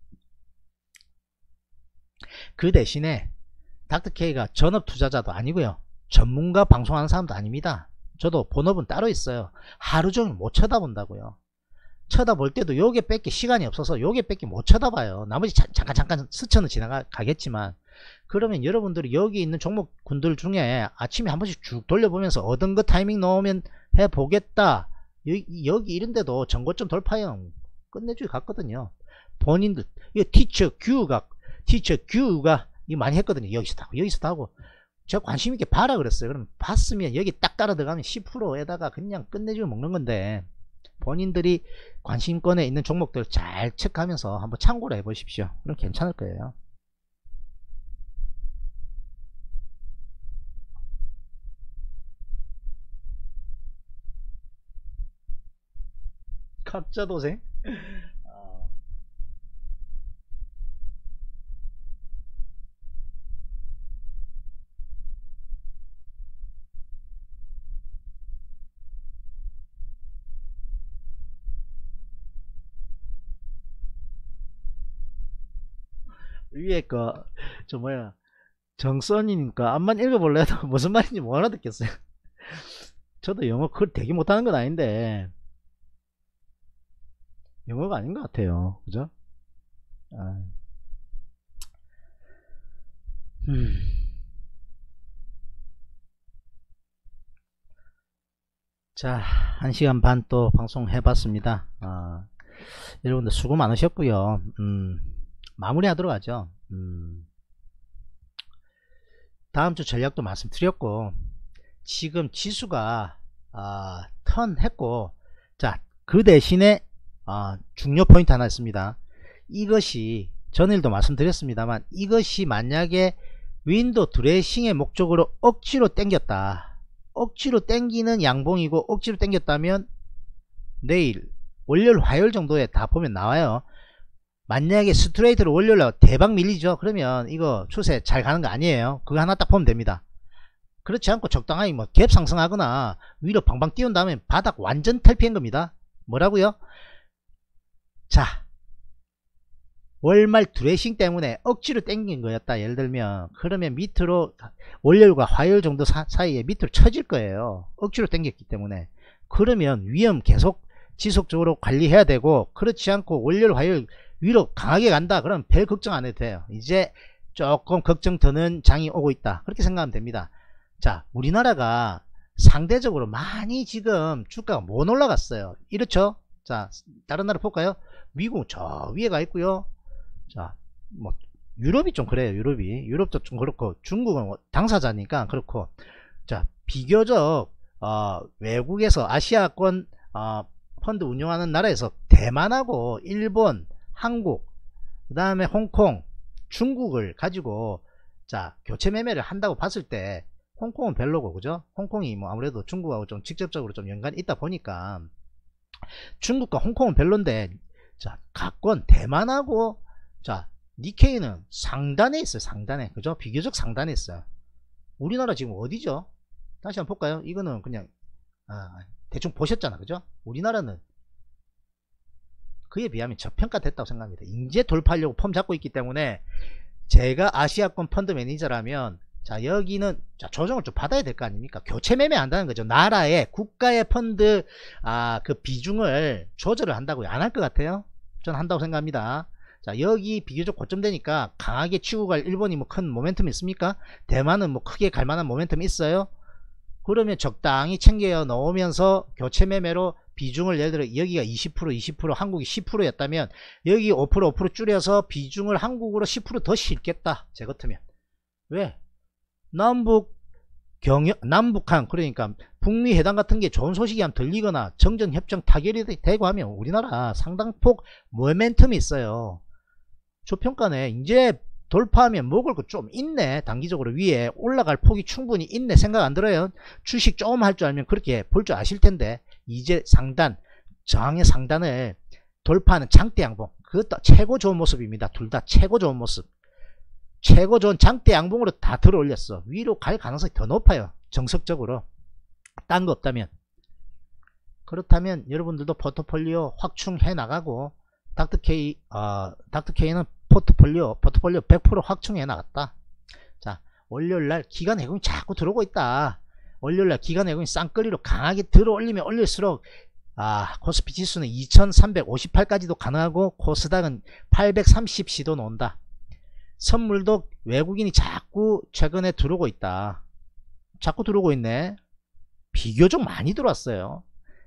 그 대신에 닥터케이가 전업 투자자도 아니고요. 전문가 방송하는 사람도 아닙니다. 저도 본업은 따로 있어요. 하루 종일 못 쳐다본다고요. 쳐다볼 때도 요게 뺏기 시간이 없어서 요게 뺏기 못 쳐다봐요. 나머지 자, 잠깐 잠깐 스쳐는 지나가겠지만, 그러면 여러분들이 여기 있는 종목군들 중에 아침에 한 번씩 쭉 돌려보면서 얻은 거 타이밍 넣으면 해보겠다. 여기, 여기 이런데도 전고점 돌파형 끝내주기 갔거든요. 본인들 이거 티처 큐가 티처 큐가 이거 많이 했거든요. 여기서도 하고 여기서도 하고. 제가 관심있게 봐라 그랬어요. 그럼 봤으면 여기 딱 따라 들어가면 십 퍼센트에다가 그냥 끝내주고 먹는 건데, 본인들이 관심권에 있는 종목들 잘 체크하면서 한번 참고를 해 보십시오. 그럼 괜찮을 거예요. 각자 도생. 어. 위에 거 저 뭐야 정선이니까 앞만 읽어볼래 해도 무슨 말인지 못 알아듣겠어요. 저도 영어 그걸 되게 못하는 건 아닌데 영어가 아닌 것 같아요. 그죠? 아. 음. 자, 한 시간 반 또 방송 해봤습니다. 아, 여러분들 수고 많으셨고요. 음, 마무리 하도록 하죠. 음, 다음주 전략도 말씀드렸고, 지금 지수가 아, 턴 했고, 자, 그 대신에 아, 중요 포인트 하나 있습니다. 이것이 전일도 말씀드렸습니다만, 이것이 만약에 윈도 드레싱의 목적으로 억지로 당겼다, 억지로 당기는 양봉이고 억지로 당겼다면 내일 월요일 화요일 정도에 다 보면 나와요. 만약에 스트레이트로 월요일날 대박 밀리죠. 그러면 이거 추세 잘 가는 거 아니에요. 그거 하나 딱 보면 됩니다. 그렇지 않고 적당하게 뭐 갭 상승하거나 위로 방방 띄운 다음에 바닥 완전 탈피한 겁니다. 뭐라고요? 자, 월말 드레싱 때문에 억지로 당긴 거였다 예를 들면, 그러면 밑으로 월요일과 화요일 정도 사, 사이에 밑으로 쳐질 거예요. 억지로 당겼기 때문에. 그러면 위험 계속 지속적으로 관리해야 되고, 그렇지 않고 월요일 화요일 위로 강하게 간다 그러면 별 걱정 안 해도 돼요. 이제 조금 걱정 드는 장이 오고 있다, 그렇게 생각하면 됩니다. 자, 우리나라가 상대적으로 많이 지금 주가가 못 올라갔어요. 이렇죠? 자, 다른 나라 볼까요? 미국 저 위에 가 있고요. 자, 뭐 유럽이 좀 그래요. 유럽이 유럽도 좀 그렇고, 중국은 당사자니까 그렇고. 자, 비교적 어, 외국에서 아시아권 어, 펀드 운영하는 나라에서 대만하고 일본, 한국, 그 다음에 홍콩, 중국을 가지고 자 교체 매매를 한다고 봤을 때 홍콩은 별로고, 그죠? 홍콩이 뭐 아무래도 중국하고 좀 직접적으로 좀 연관이 있다 보니까 중국과 홍콩은 별론데, 자 각권 대만하고 자 니케이는 상단에 있어요. 상단에, 그죠? 비교적 상단에 있어요. 우리나라 지금 어디죠? 다시 한번 볼까요? 이거는 그냥 아, 대충 보셨잖아, 그죠? 우리나라는 그에 비하면 저평가됐다고 생각합니다. 이제 돌파하려고 폼 잡고 있기 때문에, 제가 아시아권 펀드 매니저라면 자 여기는 자 조정을 좀 받아야 될 거 아닙니까? 교체 매매 한다는 거죠. 나라의 국가의 펀드 아 그 비중을 조절을 한다고요? 안 할 것 같아요? 전 한다고 생각합니다. 자 여기 비교적 고점되니까 강하게 치고 갈 일본이 뭐 큰 모멘텀이 있습니까? 대만은 뭐 크게 갈 만한 모멘텀이 있어요? 그러면 적당히 챙겨 넣으면서 교체 매매로 비중을, 예를 들어 여기가 이십 퍼센트 이십 퍼센트 한국이 십 퍼센트 였다면 여기 오 퍼센트 오 퍼센트 줄여서 비중을 한국으로 십 퍼센트 더 싣겠다, 제 같으면. 왜? 남북 경영, 남북한, 그러니까 북미 회담 같은 게 좋은 소식이 한번 들리거나 정전협정 타결이 되고 하면 우리나라 상당폭 모멘텀이 있어요. 저평가네. 이제 돌파하면 먹을 거 좀 있네. 단기적으로 위에 올라갈 폭이 충분히 있네 생각 안 들어요? 주식 조금 할 줄 알면 그렇게 볼 줄 아실 텐데, 이제 상단, 저항의 상단을 돌파하는 장대 양봉, 그것도 최고 좋은 모습입니다. 둘 다 최고 좋은 모습. 최고 좋은 장대 양봉으로 다 들어 올렸어. 위로 갈 가능성이 더 높아요, 정석적으로. 딴 거 없다면. 그렇다면 여러분들도 포트폴리오 확충해 나가고, 닥터케이 어, 닥터케이는 포트폴리오 포트폴리오 백 퍼센트 확충해 나갔다. 자, 월요일날 기관 해공이 자꾸 들어오고 있다. 월요일날 기관 해공이 쌍끌이로 강하게 들어 올리면 올릴수록 아 코스피 지수는 이천삼백오십팔까지도 가능하고, 코스닥은 팔백삼십 시도 나온다. 선물도 외국인이 자꾸 최근에 들어오고 있다. 자꾸 들어오고 있네. 비교적 많이 들어왔어요.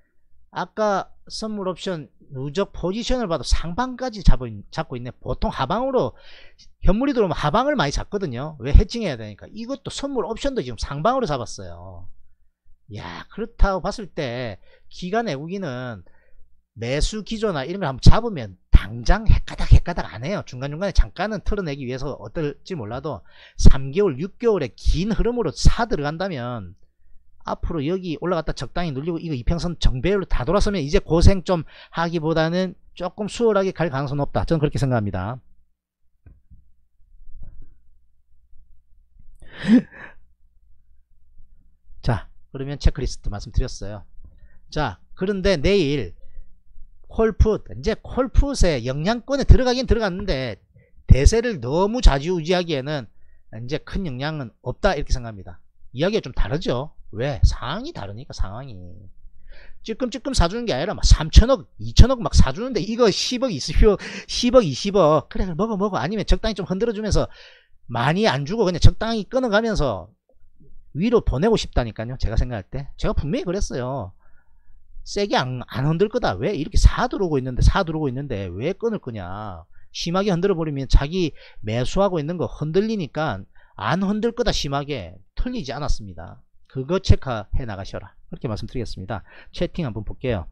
아까 선물 옵션 누적 포지션을 봐도 상방까지 잡고, 잡고 있네. 보통 하방으로 현물이 들어오면 하방을 많이 잡거든요. 왜? 해칭해야 되니까. 이것도 선물 옵션도 지금 상방으로 잡았어요. 야, 그렇다고 봤을 때 기관 외국인은 매수 기조나 이런 걸 한번 잡으면 당장 헷가닥 헷가닥 안 해요. 중간중간에 잠깐은 털어내기 위해서 어떨지 몰라도 삼 개월 육 개월의 긴 흐름으로 사 들어간다면 앞으로 여기 올라갔다 적당히 눌리고 이거 이평선 정배열로 다 돌아서면 이제 고생 좀 하기보다는 조금 수월하게 갈 가능성이 높다. 저는 그렇게 생각합니다. 자, 그러면 체크리스트 말씀드렸어요. 자, 그런데 내일 콜풋, 이제 콜풋에 영향권에 들어가긴 들어갔는데 대세를 너무 좌지우지하기에는 이제 큰 영향은 없다 이렇게 생각합니다. 이야기가 좀 다르죠. 왜? 상황이 다르니까. 상황이 찔끔찔끔 사주는 게 아니라 막 삼천억 이천억 막 사주는데 이거 십억 이십억 십억 이십억 그래 먹어 먹어. 아니면 적당히 좀 흔들어주면서 많이 안 주고 그냥 적당히 끊어가면서 위로 보내고 싶다니까요. 제가 생각할 때 제가 분명히 그랬어요. 세게 안, 안 흔들 거다. 왜 이렇게 사 들어오고 있는데 사 들어오고 있는데 왜 끊을 거냐. 심하게 흔들어 버리면 자기 매수하고 있는 거 흔들리니까 안 흔들 거다. 심하게 틀리지 않았습니다. 그거 체크해 나가셔라 그렇게 말씀드리겠습니다. 채팅 한번 볼게요.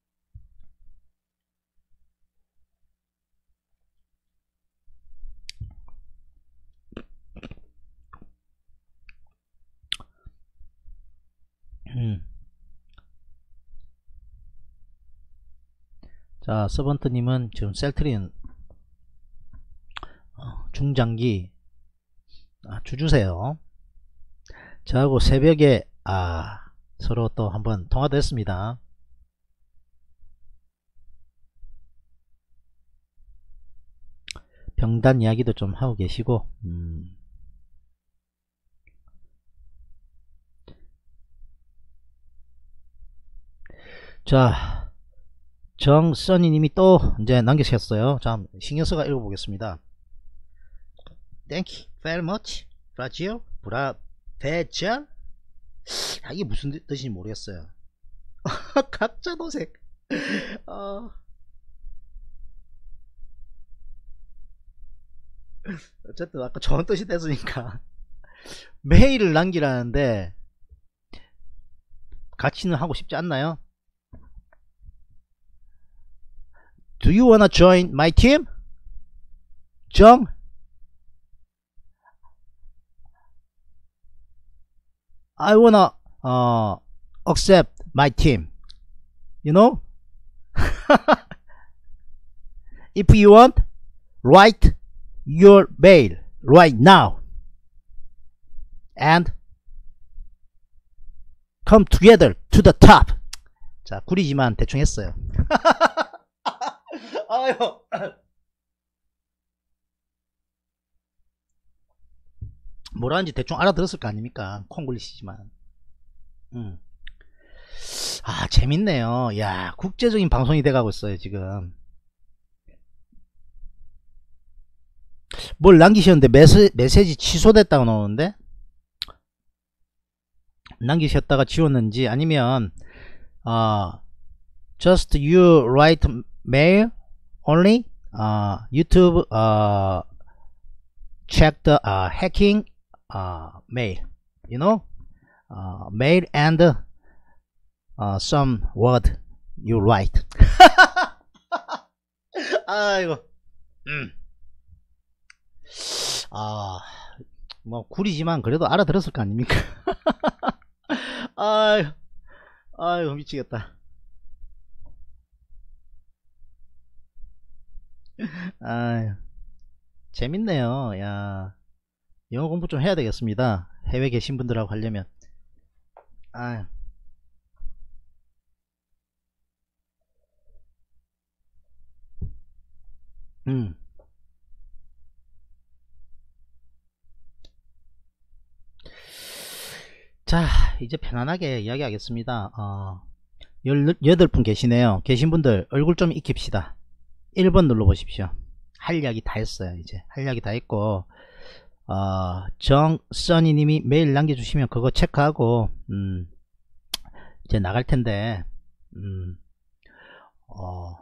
음. 자, 서번트님은 지금 셀트리는 어, 중장기 아, 주주세요. 저하고 새벽에 아 서로 또 한번 통화도 했습니다. 병단 이야기도 좀 하고 계시고 음. 자, 정써니님이 또 이제 남기셨어요. 자, 신경써가 읽어보겠습니다. Thank you very much. 브라질, 브라, 베자. 아, 이게 무슨 뜻인지 모르겠어요. 가짜 도색. 어... 어쨌든 아까 좋은 뜻이 됐으니까 메일을 남기라는데 같이는 하고 싶지 않나요? Do you wanna join my team? 정? I wanna uh, accept my team. You know? If you want, write your mail right now and come together to the top. 자, 구리지만 대충 했어요. 아유. 뭐라는지 대충 알아들었을 거 아닙니까? 콩글리시지만. 음. 아, 재밌네요. 야, 국제적인 방송이 돼가고 있어요, 지금. 뭘 남기셨는데 메시, 메시지 취소됐다고 나오는데? 남기셨다가 지웠는지 아니면 어, just you write mail only uh, YouTube uh, check the uh, hacking uh, mail, you know, uh, mail and uh, some word you write. 아이고, 음. 아, 뭐 구리지만 그래도 알아들었을 거 아닙니까? 아유, 아유 미치겠다. 아유, 재밌네요. 야, 영어 공부 좀 해야 되겠습니다. 해외 계신 분들하고 하려면. 아유. 음. 자, 이제 편안하게 이야기하겠습니다. 어, 열여덟 분 계시네요. 계신 분들 얼굴 좀 익힙시다. 일 번 눌러보십시오. 할 이야기 다 했어요. 이제 할 이야기 다 했고, 어, 정써니님이 메일 남겨주시면 그거 체크하고 음, 이제 나갈 텐데, 음, 어,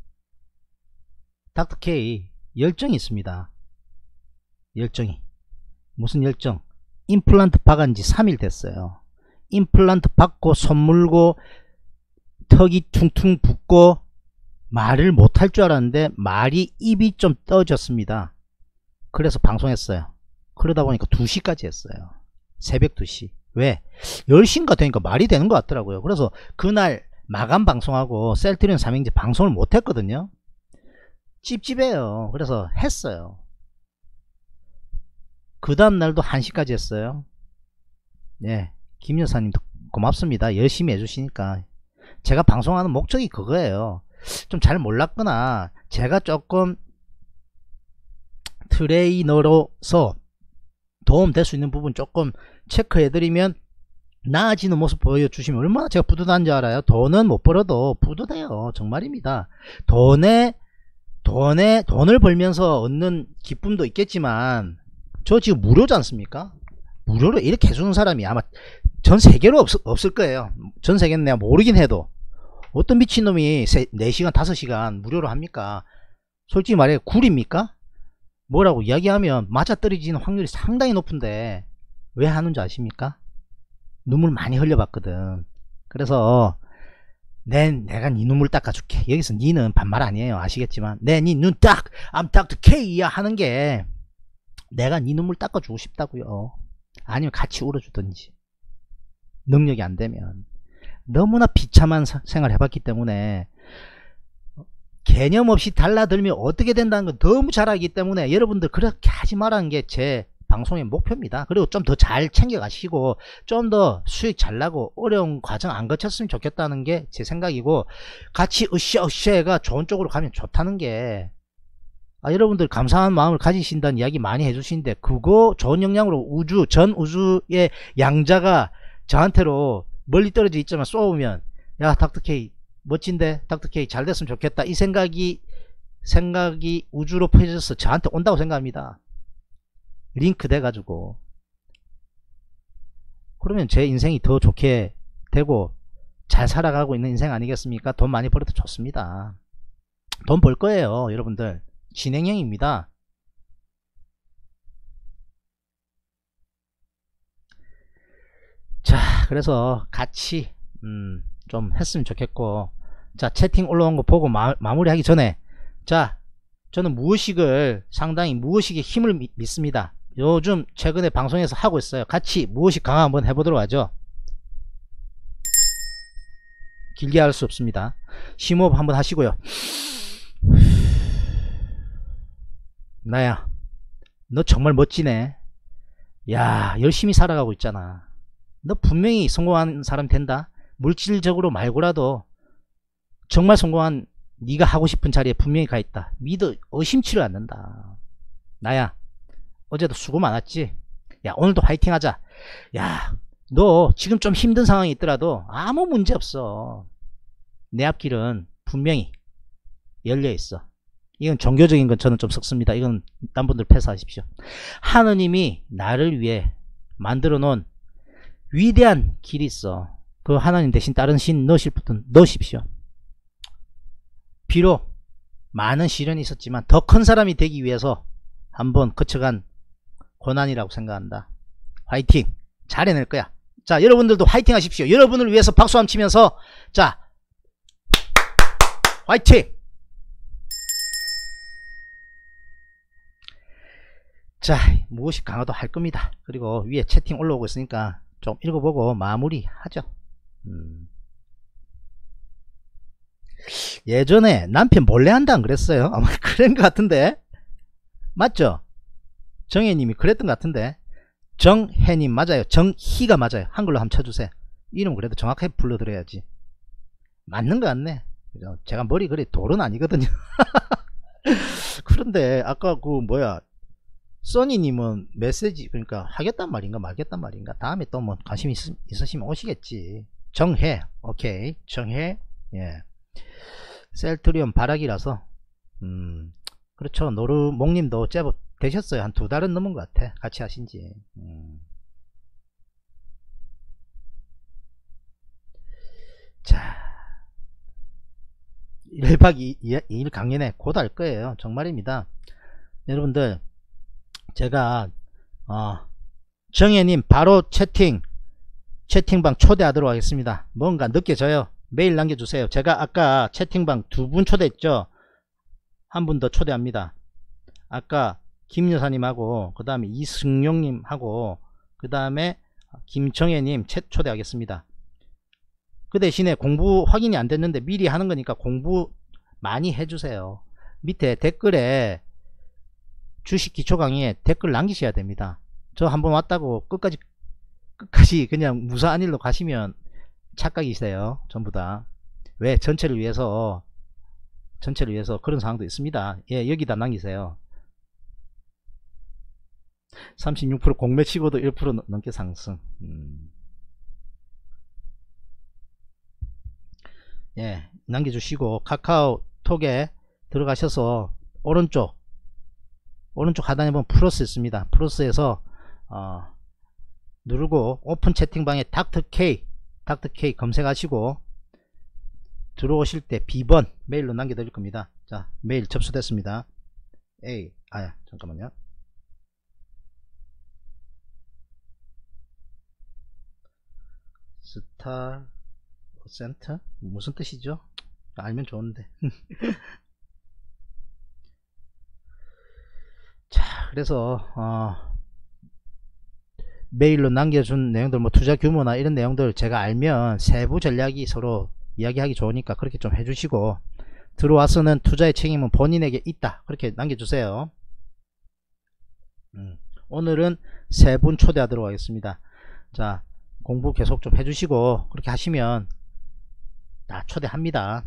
닥터 K 열정이 있습니다. 열정이. 무슨 열정? 임플란트 박은지 삼 일 됐어요. 임플란트 받고 손 물고 턱이 퉁퉁 붓고 말을 못할 줄 알았는데 말이 입이 좀 떠졌습니다. 그래서 방송했어요. 그러다 보니까 두 시까지 했어요. 새벽 두 시. 왜? 열 시인가 되니까 말이 되는 것 같더라고요. 그래서 그날 마감 방송하고 셀트리온 삼행제 방송을 못했거든요. 찝찝해요. 그래서 했어요. 그 다음날도 한 시까지 했어요. 네, 김 여사님도 고맙습니다. 열심히 해주시니까. 제가 방송하는 목적이 그거예요. 좀 잘 몰랐거나 제가 조금 트레이너로서 도움될 수 있는 부분 조금 체크해드리면 나아지는 모습 보여주시면 얼마나 제가 뿌듯한지 알아요. 돈은 못 벌어도 뿌듯해요. 정말입니다. 돈에 돈에 돈을 벌면서 얻는 기쁨도 있겠지만 저 지금 무료지 않습니까? 무료로 이렇게 해주는 사람이 아마 전 세계로 없, 없을 거예요. 전 세계는 내가 모르긴 해도 어떤 미친놈이 네 시간 다섯 시간 무료로 합니까? 솔직히 말해 굴입니까? 뭐라고 이야기하면 맞아떨어지는 확률이 상당히 높은데 왜 하는지 아십니까? 눈물 많이 흘려봤거든. 그래서 내, 내가 네 눈물 닦아줄게. 여기서 니는 반말 아니에요. 아시겠지만 내 니 눈 딱 I'm 닥터 K야 하는 게 내가 네 눈물 닦아주고 싶다고요. 아니면 같이 울어주든지. 능력이 안 되면. 너무나 비참한 생활 해봤기 때문에 개념 없이 달라들면 어떻게 된다는 걸 너무 잘 알기 때문에 여러분들 그렇게 하지 말라는 게 제 방송의 목표입니다. 그리고 좀 더 잘 챙겨 가시고 좀 더 수익 잘 나고 어려운 과정 안 거쳤으면 좋겠다는 게 제 생각이고 같이 으쌰으쌰가 좋은 쪽으로 가면 좋다는 게 아, 여러분들 감사한 마음을 가지신다는 이야기 많이 해주시는데 그거 좋은 영향으로 우주 전 우주의 양자가 저한테로 멀리 떨어져 있지만 쏘우면 야 닥터 K 멋진데 닥터 K 잘 됐으면 좋겠다 이 생각이 생각이 우주로 퍼져서 저한테 온다고 생각합니다. 링크 돼 가지고 그러면 제 인생이 더 좋게 되고 잘 살아가고 있는 인생 아니겠습니까? 돈 많이 벌어도 좋습니다. 돈 벌 거예요. 여러분들 진행형입니다. 자, 그래서 같이 음, 좀 했으면 좋겠고 자, 채팅 올라온 거 보고 마, 마무리하기 전에 자, 저는 무의식을 상당히 무의식의 힘을 미, 믿습니다. 요즘 최근에 방송에서 하고 있어요. 같이 무의식 강화 한번 해보도록 하죠. 길게 할 수 없습니다. 심호흡 한번 하시고요. 나야, 너 정말 멋지네. 야, 열심히 살아가고 있잖아. 너 분명히 성공한 사람 된다. 물질적으로 말고라도 정말 성공한 네가 하고 싶은 자리에 분명히 가 있다. 믿어 의심치를 않는다. 나야, 어제도 수고 많았지. 야, 오늘도 화이팅 하자. 야, 너 지금 좀 힘든 상황이 있더라도 아무 문제 없어. 내 앞길은 분명히 열려 있어. 이건 종교적인 건 저는 좀 섞습니다. 이건 딴 분들 패스하십시오. 하느님이 나를 위해 만들어 놓은 위대한 길이 있어. 그 하나님 대신 다른 신 넣으실 분은 넣으십시오. 비록 많은 시련이 있었지만 더 큰 사람이 되기 위해서 한번 거쳐간 고난이라고 생각한다. 화이팅! 잘 해낼 거야. 자, 여러분들도 화이팅 하십시오. 여러분을 위해서 박수 한번 치면서 자, 화이팅! 자, 무의식 강화도 할 겁니다. 그리고 위에 채팅 올라오고 있으니까 좀 읽어보고 마무리 하죠. 음. 예전에 남편 몰래 한다 안 그랬어요? 아마 그런 것 같은데 맞죠? 정혜님이 그랬던 것 같은데 정혜님 맞아요. 정희가 맞아요. 한글로 한번 쳐주세요. 이름 그래도 정확하게 불러드려야지. 맞는 것 같네. 그죠? 제가 머리 그리 돌은 아니거든요. 그런데 아까 그 뭐야 써니님은 메시지 그러니까 하겠단 말인가 말겠단 말인가 다음에 또 뭐 관심 있, 있으시면 오시겠지. 정혜 오케이 정혜 예 셀트리온 바락이라서 음 그렇죠. 노르목님도 제법 되셨어요. 한 두 달은 넘은 것 같아. 같이 하신지. 음. 자 일 박 이 일 강연에 곧 할 거예요. 정말입니다. 여러분들 제가 어, 정혜님 바로 채팅 채팅방 초대하도록 하겠습니다. 뭔가 느껴져요. 메일 남겨주세요. 제가 아까 채팅방 두 분 초대했죠. 한 분 더 초대합니다. 아까 김 여사님하고 그 다음에 이승용님하고 그 다음에 김정혜님 챗 초대하겠습니다. 그 대신에 공부 확인이 안 됐는데 미리 하는 거니까 공부 많이 해주세요. 밑에 댓글에 주식 기초 강의에 댓글 남기셔야 됩니다. 저 한번 왔다고 끝까지 끝까지 그냥 무사한 일로 가시면 착각이세요. 전부 다. 왜? 전체를 위해서 전체를 위해서 그런 상황도 있습니다. 예, 여기다 남기세요. 삼십육 퍼센트 공매 치고도 일 퍼센트 넘게 상승. 음. 예, 남겨주시고 카카오톡에 들어가셔서 오른쪽 오른쪽 하단에 보면 플러스 있습니다. 플러스에서 어, 누르고 오픈 채팅방에 닥터K 닥터K 검색하시고 들어오실 때 비번 메일로 남겨드릴 겁니다. 자, 메일 접수됐습니다. 에이, 아, 잠깐만요. 스타 센터? 무슨 뜻이죠? 알면 좋은데. 자, 그래서 어, 메일로 남겨준 내용들, 뭐 투자 규모나 이런 내용들 제가 알면 세부 전략이 서로 이야기하기 좋으니까 그렇게 좀 해주시고, 들어와서는 투자의 책임은 본인에게 있다, 그렇게 남겨주세요. 음, 오늘은 세 분 초대하도록 하겠습니다. 자, 공부 계속 좀 해주시고 그렇게 하시면 다 초대합니다.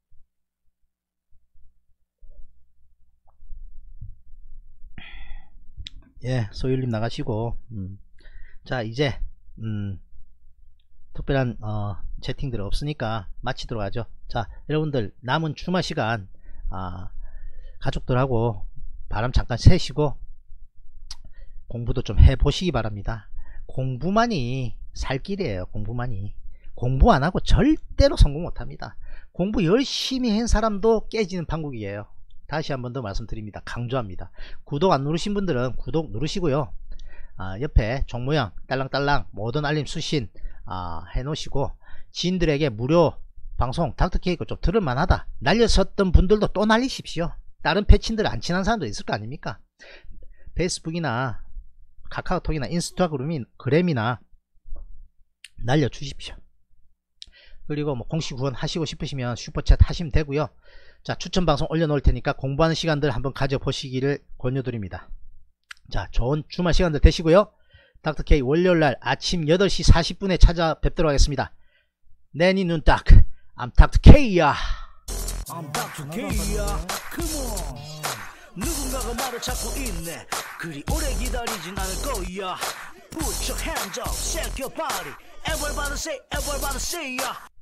예, 소율님 나가시고. 음. 자, 이제 음, 특별한 어, 채팅들 없으니까 마치도록 하죠. 자, 여러분들 남은 주말 시간 아, 가족들하고 바람 잠깐 쐬시고 공부도 좀 해보시기 바랍니다. 공부만이 살 길이에요. 공부만이. 공부 안하고 절대로 성공 못합니다. 공부 열심히 한 사람도 깨지는 판국이에요. 다시 한 번 더 말씀드립니다. 강조합니다. 구독 안 누르신 분들은 구독 누르시고요. 아, 옆에 종 모양 딸랑딸랑 모든 알림 수신 아, 해놓으시고, 지인들에게 무료 방송 닥터K 거 좀 들을만하다 날렸었던 분들도 또 날리십시오. 다른 패친들 안 친한 사람도 있을 거 아닙니까? 페이스북이나 카카오톡이나 인스타그램이나 날려주십시오. 그리고 뭐 공식 후원 하시고 싶으시면 슈퍼챗 하시면 되고요. 자, 추천 방송 올려놓을 테니까 공부하는 시간들 한번 가져보시기를 권유드립니다. 자, 좋은 주말 시간들 되시고요. 닥터K 월요일날 아침 여덟 시 사십 분에 찾아뵙도록 하겠습니다. 내니 눈딱 I'm 닥터K야. I'm 닥터K야. Come on. 누군가가 말을 찾고 있네. 그리 오래 기다리진 않을 거야. Put your hands up, shake your body. Everybody say, everybody say, yeah.